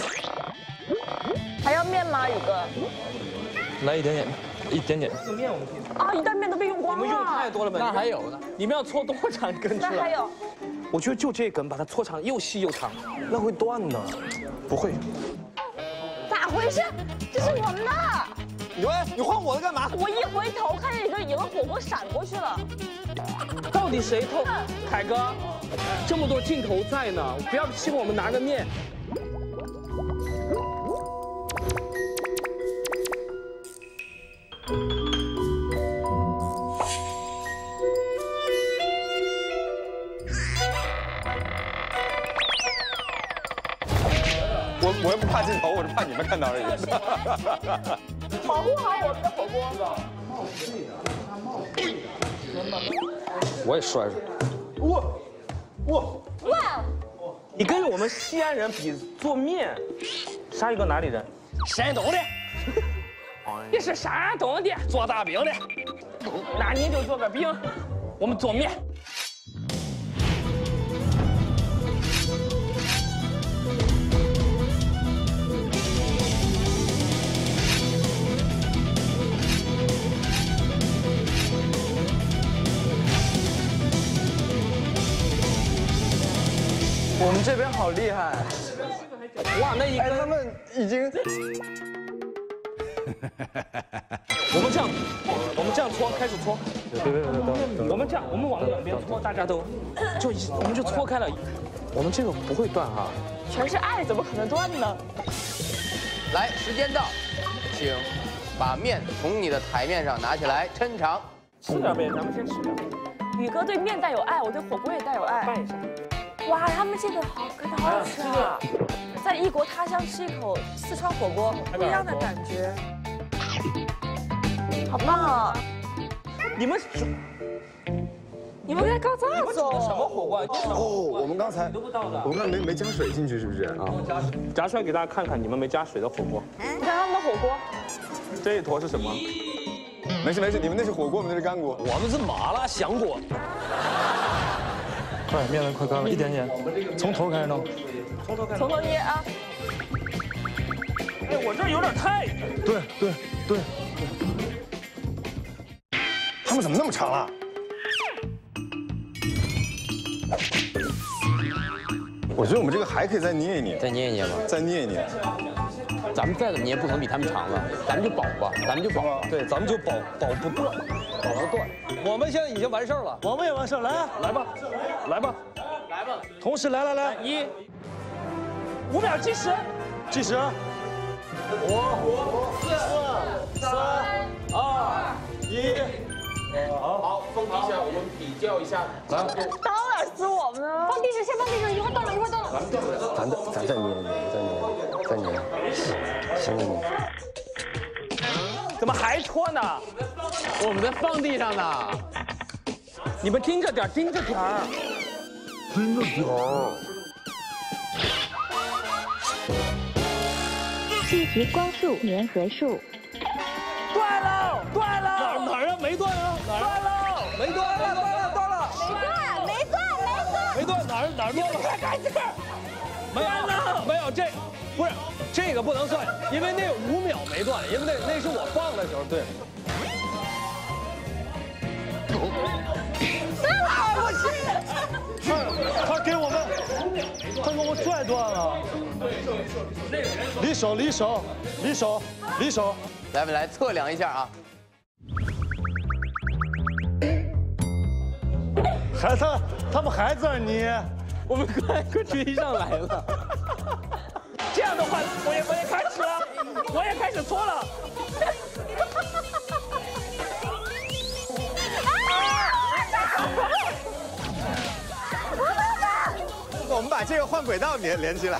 还要面吗，宇哥？ 来一点点。 这个面我们可以。 啊，一袋面都被用光了。 你们用太多了吧？ 那还有呢？ 你们要搓多长根出来？ 那还有。 我觉得就这根，把它搓长，又细又长， 那会断的。 不会。 咋回事？这是我们的。 你换我的干嘛？ 我一回头看见有个火锅闪过去了。 到底谁偷？凯哥，这么多镜头在呢，不要欺负我们拿个面。 我又不怕镜头，我是怕你们看到而已。 保护好我们的火锅。 我也摔摔。 哇！ 你跟我们西安人比做面，沙一哥哪里人？ 山东的。你是山东的，做大饼的。 那你就做个饼，我们做面。 我们这边好厉害！ 哇，那一根他们已经。 我们这样搓，开始搓。 别， 我们这样，我们往两边搓，大家都，我们就搓开了。我们这个不会断哈。 全是爱，怎么可能断呢？ 来，时间到，请把面从你的台面上拿起来，抻长。 吃点呗，咱们先吃点。 宇哥对面带有爱，我对火锅也带有爱。 拌一下。 哇，他们这个感觉好好吃啊！在异国他乡吃一口四川火锅，不一样的感觉，好棒啊！ 你们在搞啥子哦？ 什么火锅？ 哦，我们刚才我们没加水进去，是不是啊？ 夹出来给大家看看，你们没加水的火锅。 你看他们的火锅， 这一坨是什么？ 没事，你们那是火锅，我们那是干锅。 我们是麻辣香锅。 快，面团快干了，一点点，从头开始弄。 从头捏啊！ 哎，我这有点太…… 对。 们怎么那么长了？我觉得我们这个还可以再捏一捏， 再捏一捏吧， 再捏一捏。 咱们再怎么捏不可能比他们长了，咱们就保吧，咱们就保， 对，咱们就保不断，保不断。我们现在已经完事儿了， 我们也完事儿，来吧，来吧， 来吧， 同时来 ，1、5秒计时， 计时，5、4、3、2、1。 好，放地下，我们比较一下难度。 当然是我们了。 放地上，先放地上，一会儿到了，一会儿到了。 咱再捏，行。 怎么还拖呢？ 我们在放地上呢。 你们盯着点，盯着点儿。 聚集光速粘合术。 断了！ 哪儿啊？没断啊？哪儿？ 没断了。 没断，哪儿断了？ 赶紧！ 没有，这不是这个不能算，因为那有5秒没断，因为那是我放的时候，对。 他给我们拽断了。离手。 来测量一下啊。 他们还在捏， 我们快追上来了。这样的话，我也开始了，我也开始搓了。 我们把这个换轨道连起来。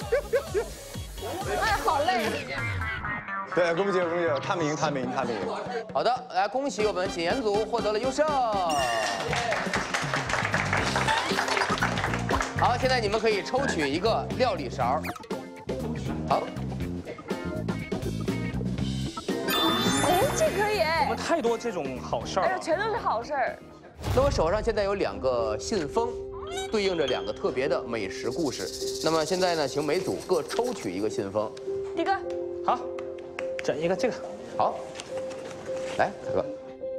哎，好累。 对，恭喜，他们赢。 好的，来恭喜我们谨言组获得了优胜。好，现在你们可以抽取一个料理勺。好。 哎，这可以哎。 我们太多这种好事儿了。 哎呀，全都是好事儿。 那我手上现在有2个信封，对应着2个特别的美食故事。那么现在呢，请每组各抽取一个信封。 迪哥， 好，整一个这个。 好，来，凯哥。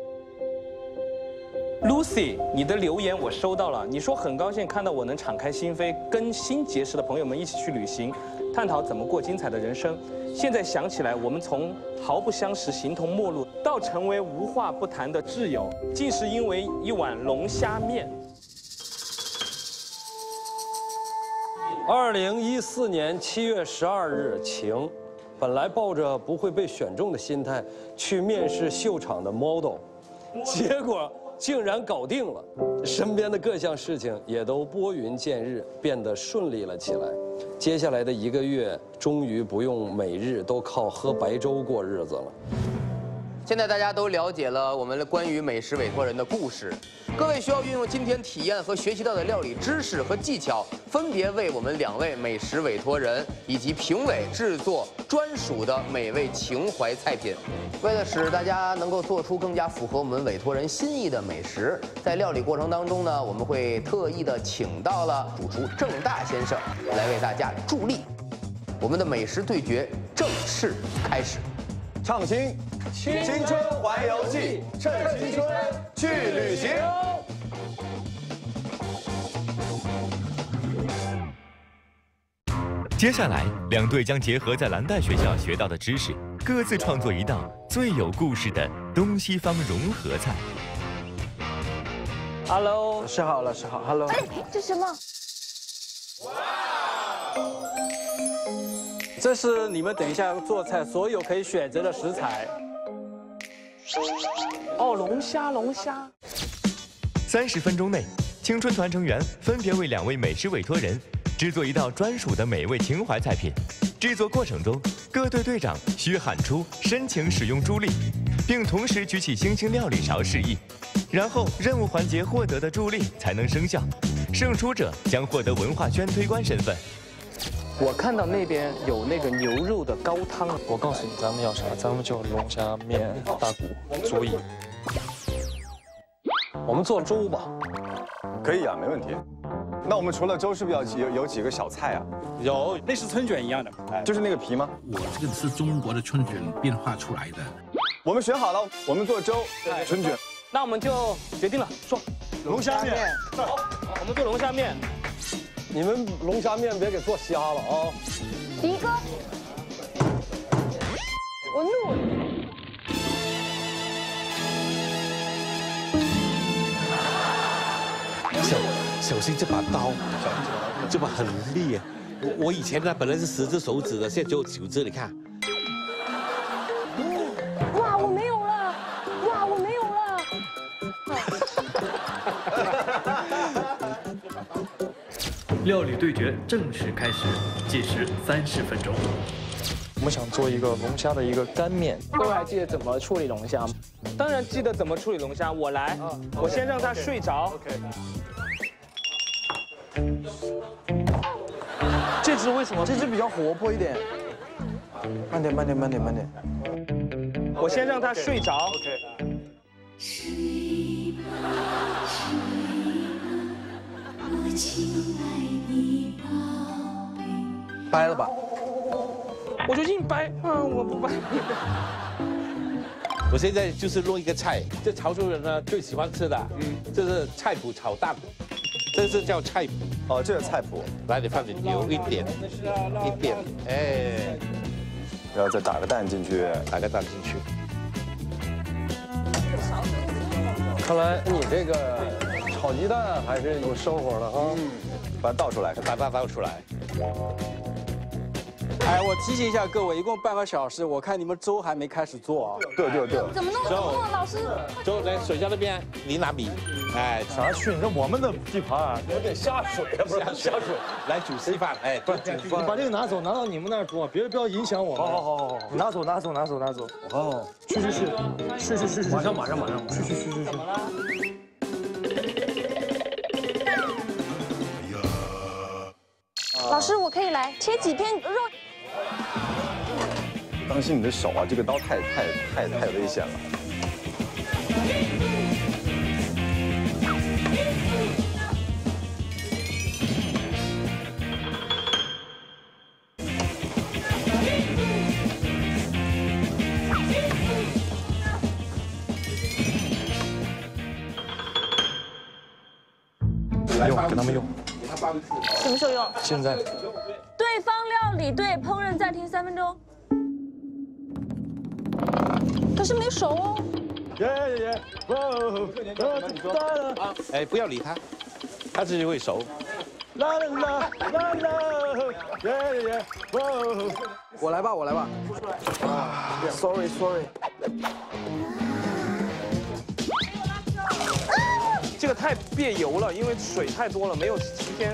Lucy， 你的留言我收到了。你说很高兴看到我能敞开心扉，跟新结识的朋友们一起去旅行，探讨怎么过精彩的人生。现在想起来，我们从毫不相识、形同陌路，到成为无话不谈的挚友，竟是因为一碗龙虾面。 2014年7月12日晴，本来抱着不会被选中的心态去面试秀场的 model， 结果竟然搞定了，身边的各项事情也都拨云见日，变得顺利了起来。接下来的1个月，终于不用每日都靠喝白粥过日子了。 现在大家都了解了我们关于美食委托人的故事，各位需要运用今天体验和学习到的料理知识和技巧，分别为我们2位美食委托人以及评委制作专属的美味情怀菜品。为了使大家能够做出更加符合我们委托人心意的美食，在料理过程当中呢，我们会特意的请到了主厨郑大先生来为大家助力。我们的美食对决正式开始， 畅听。 青春环游记，趁青春去旅行。 接下来，2队将结合在蓝带学校学到的知识，各自创作一道最有故事的东西方融合菜。 Hello， 试好了，试好。Hello。 哎，这什么？ 这是你们等一下做菜所有可以选择的食材。哦，龙虾。 30分钟内，青春团成员分别为2位美食委托人制作一道专属的美味情怀菜品。制作过程中，各队队长需喊出申请使用助力，并同时举起星星料理勺示意。然后任务环节获得的助力才能生效，胜出者将获得文化宣推官身份。 我看到那边有那个牛肉的高汤，我告诉你，咱们要啥？咱们就龙虾面大骨足矣。 我们做粥吧， 可以啊，没问题。那我们除了粥，是不是要有几个小菜啊？ 有，类似春卷一样的， 就是那个皮吗？ 我这个是中国的春卷变化出来的。 我们选好了，我们做粥、春卷。 那我们就决定了，说龙虾面。 好，我们做龙虾面。 你们龙虾面别给做瞎了啊！ 迪哥，我怒了。 小心这把刀，这把很利。我以前呢本来是10只手指的，现在只有9只，你看。 哇，我没有了！哇，我没有了！ 料理对决正式开始，计时30分钟。 我们想做一个龙虾的一个干面。 各位还记得怎么处理龙虾吗？当然记得怎么处理龙虾，我来，我先让它睡着。 这只为什么？这只比较活泼一点。慢点，慢点，慢点，慢点。 我先让它睡着。 掰了吧。 我就硬掰啊！我不掰。 我现在就是弄一个菜，这潮州人呢最喜欢吃的，这是菜脯炒蛋，这是叫菜脯。 哦，这是菜脯。 来，你放点油一点，哎， 然后再打个蛋进去， 打个蛋进去。 看来你这个炒鸡蛋还是有生活的啊！ 把它倒出来， 把蛋倒出来。 哎，我提醒一下各位，一共半个小时，我看你们粥还没开始做啊。 对。 怎么弄？怎么弄？老师。 粥在水下那边，你拿米，哎， 啥去？这我们的地盘， 有点下水啊，不是下水。 来煮稀饭，哎， 不是煮饭。你把这个拿走，拿到你们那儿煮，别不要影响我们。好，拿走。哦，去，马上，去。 老师，我可以来切几片肉。 当心你的手啊，这个刀太危险了。 给他们用。 什么时候用？ 现在。 对方料理队烹饪暂停3分钟。可是没熟哦。 哎，不要理他，他自己会熟。 我来吧。Sorry。 这个太别油了，因为水太多了，没有提前。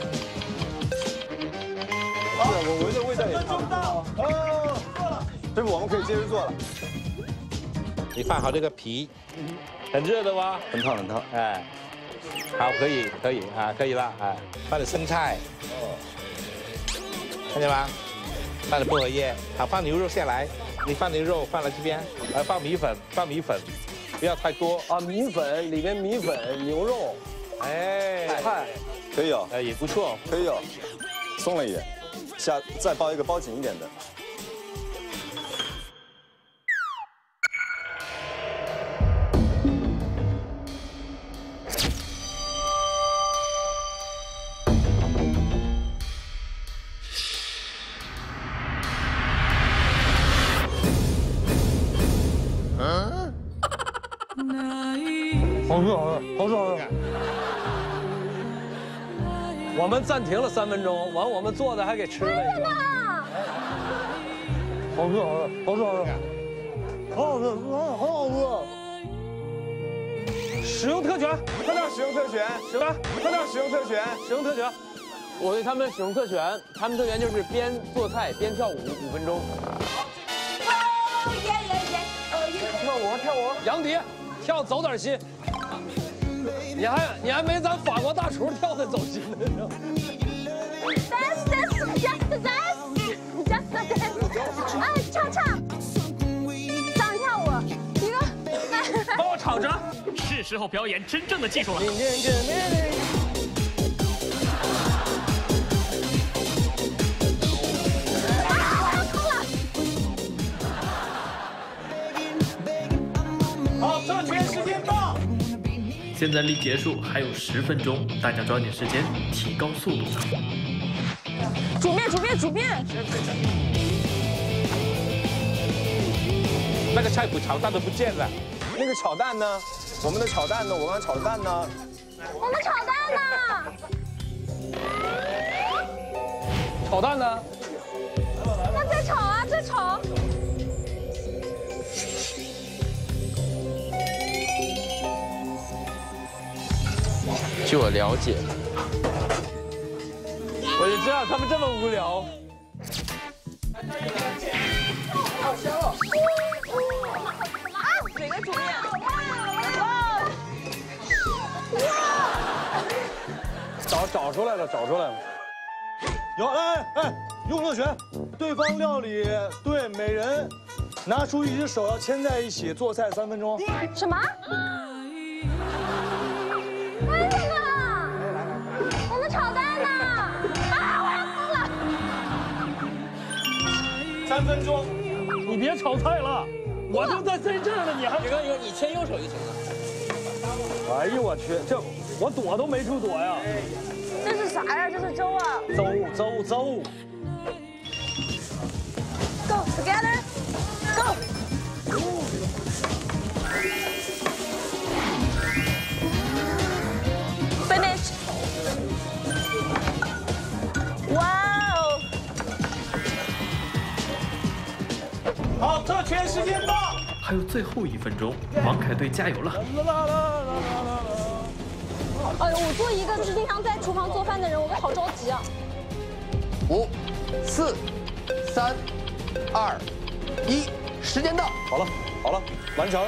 我闻的味道也差不多。师傅，我们可以接着做了。 你放好这个皮，很热的哇， 很烫。 哎，好，可以啊，可以了，哎，放点生菜，看见吗？放点薄荷叶，好，放牛肉下来，你放牛肉放在这边，放米粉，不要太多啊，米粉里面米粉牛肉， 哎， 菜可以哦， 哎也不错， 可以哦，松了一点，再包一个包紧一点的。 好吃。 我们暂停了3分钟，完我们做的还给吃了一个。 好吃，好好吃。 使用特权， 快点使用特权，快点使用特权， 使用特权。 我对他们使用特权，他们特权就是边做菜边跳舞5分钟。 跳舞，杨迪，走点心。你还没咱法国大厨跳的走心呢。 唱，跳舞，一个， 帮我吵着，是时候表演真正的技术了。 好，暂停时间到。 现在离结束还有10分钟，大家抓紧时间，提高速度。 煮面，煮面，煮面。 那个菜谱炒蛋都不见了。 那个炒蛋呢？我们的炒蛋呢？我刚刚炒的蛋呢？ 我们炒蛋呢？ 炒蛋呢？ 那再炒啊，再炒。 据我了解， 我就知道他们这么无聊。 好香哦！啊，哪个煮面？ 找出来了，找出来了。 有，哎，用乐拳，对方料理对每人拿出一只手要牵在一起做菜3分钟。 什么？为什么？我们炒蛋呢？啊，我要疯了 ！3分钟， 你别炒菜了，我都在这儿了，你还你牵右手就行了。 哎呦我去，这我躲都没处躲呀！ 这是啥呀？这是粥啊！ 粥。 Go together, go. Finish. 哇哦！ 好，特权时间到。 还有最后1分钟，王凯队加油了！ 哎呦，我作为一个经常在厨房做饭的人，我都好着急啊 ！5、4、3、2、1，时间到！ 好了，完成了。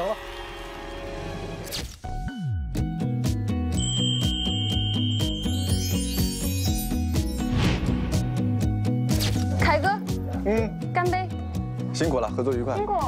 凯哥，干杯！ 辛苦了，合作愉快。 辛苦。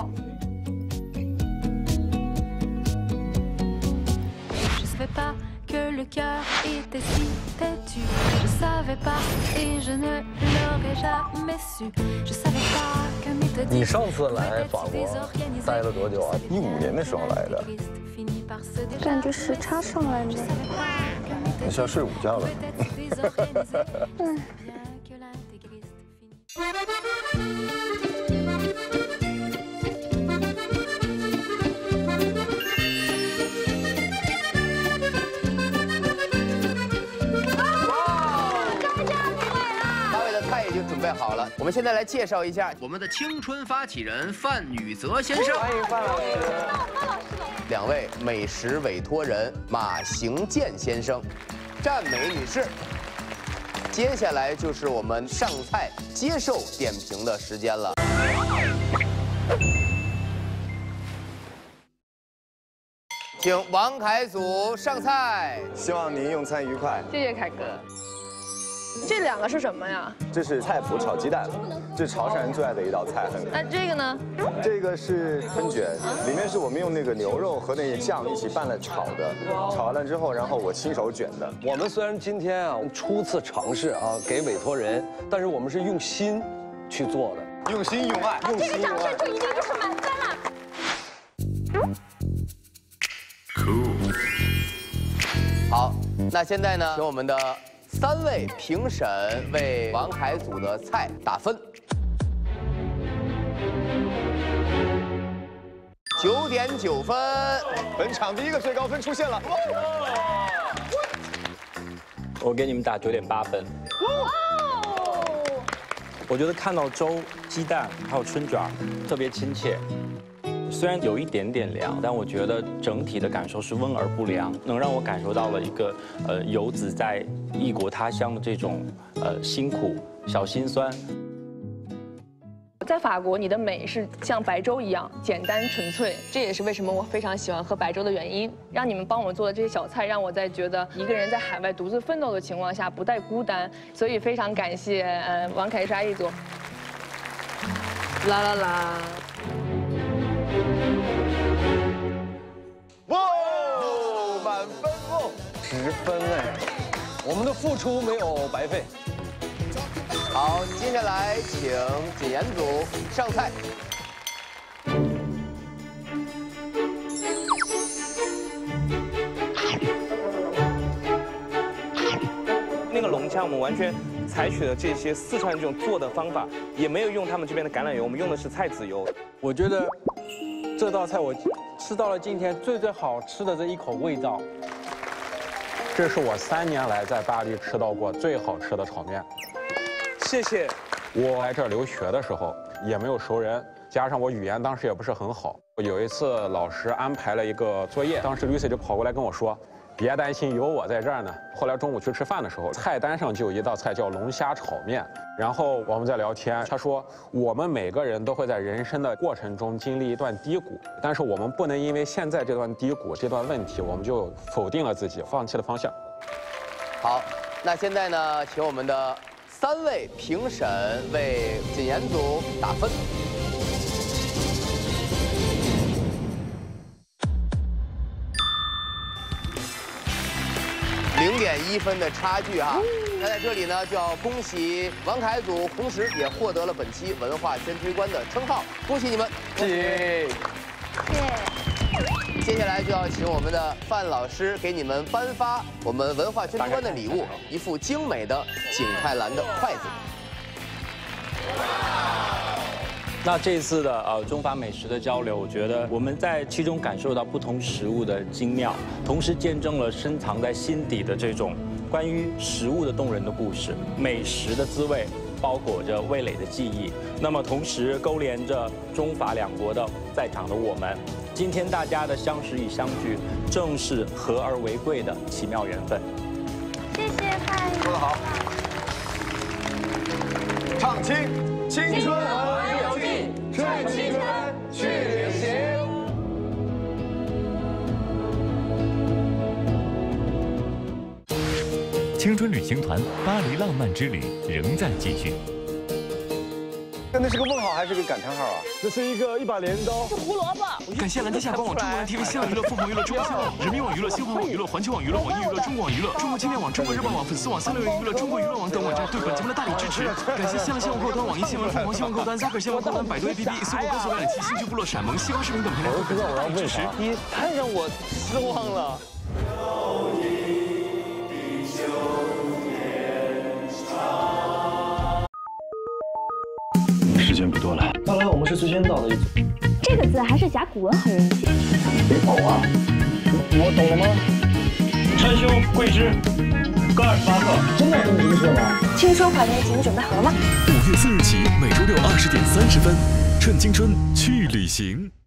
Que le cœur était si têtu, je savais pas et je ne l'aurais jamais su. Je savais pas que méthodique. 你上次来法国待了多久啊 ？15年的时候来的。 感觉时差上来了。 你是要睡午觉了？ 准备好了，我们现在来介绍一下我们的青春发起人范宇泽先生， 欢迎范老师。 2位美食委托人马行健先生、战美女士。接下来就是我们上菜接受点评的时间了。请王凯祖上菜， 希望您用餐愉快。 谢谢凯哥。 这2个是什么呀？ 这是菜脯炒鸡蛋，这是潮汕人最爱的一道菜。 那这个呢？ 这个是春卷，里面是我们用那个牛肉和那个酱一起拌了炒的，炒完了之后，然后我亲手卷的。 我们虽然今天啊初次尝试啊给委托人，但是我们是用心去做的， 用心用爱，用心用爱。 这个掌声就一定就是满分了。 好，那现在呢，请我们的3位评审为王凯祖的菜打分。9.9分， 本场第一个最高分出现了。 我给你们打9.8分。我觉得看到粥、鸡蛋还有春卷特别亲切。 虽然有一点点凉，但我觉得整体的感受是温而不凉，能让我感受到了一个游子在异国他乡的这种辛苦、小心酸。 在法国，你的美是像白粥一样简单纯粹，这也是为什么我非常喜欢喝白粥的原因。让你们帮我做的这些小菜，让我在觉得一个人在海外独自奋斗的情况下不带孤单，所以非常感谢王凯沙一组。啦啦啦！ 哇，满分哦 ，10分哎，我们的付出没有白费。 好，接下来请谨言组上菜。 那个龙虾我们完全采取了这些四川这种做的方法，也没有用他们这边的橄榄油，我们用的是菜籽油。 我觉得这道菜我吃到了今天最好吃的这一口味道。 这是我3年来在巴黎吃到过最好吃的炒面。 谢谢。 我来这儿留学的时候也没有熟人，加上我语言当时也不是很好。有一次老师安排了一个作业，当时 Lucy 就跑过来跟我说：“别担心，有我在这儿呢。”后来中午去吃饭的时候，菜单上就有一道菜叫龙虾炒面。然后我们在聊天，他说我们每个人都会在人生的过程中经历一段低谷，但是我们不能因为现在这段低谷、这段问题，我们就否定了自己，放弃了方向。 好，那现在呢，请我们的3位评审为谨言组打分。0.1分的差距哈。那在这里呢，就要恭喜王凯组，同时也获得了本期文化圈推官的称号，恭喜你们！ 谢谢。 接下来就要请我们的范老师给你们颁发我们文化圈推官的礼物，一副精美的景泰蓝的筷子。 那这一次的中法美食的交流，我觉得我们在其中感受到不同食物的精妙，同时见证了深藏在心底的这种关于食物的动人的故事。美食的滋味包裹着味蕾的记忆，那么同时勾连着中法2国的在场的我们。今天大家的相识与相聚，正是合而为贵的奇妙缘分。 谢谢范说得好。唱青春环游记，趁青春去旅行。 青春旅行团巴黎浪漫之旅仍在继续。 那是个问号还是个感叹号啊？ 这是一个把镰刀。 是胡萝卜。 感谢蓝天下官网、中国蓝 TV、新浪娱乐、凤凰娱乐、中国新闻网、人民网娱乐、新华网娱乐、环球网娱乐、网易娱乐、中国网娱乐、中国青年网、中国日报网、粉丝网、360娱乐、中国娱乐网等网站对本节目的大力支持。感谢新浪新闻客户端、网易新闻、凤凰新闻客户端、Zaker 新闻客户端、百度 APP、搜狗歌手浏览器、新剧部落、闪萌、西瓜视频等平台对本节目的大力支持。 你太让我失望了。 时间不多了，看来我们是最先到的一组。 这个字还是甲骨文很人气。 别跑啊！我懂了吗？川芎、桂枝各28克。真的这么精确吗？ 青春环游记，你准备好了吗 5月4日起，每周620点30分，趁青春去旅行。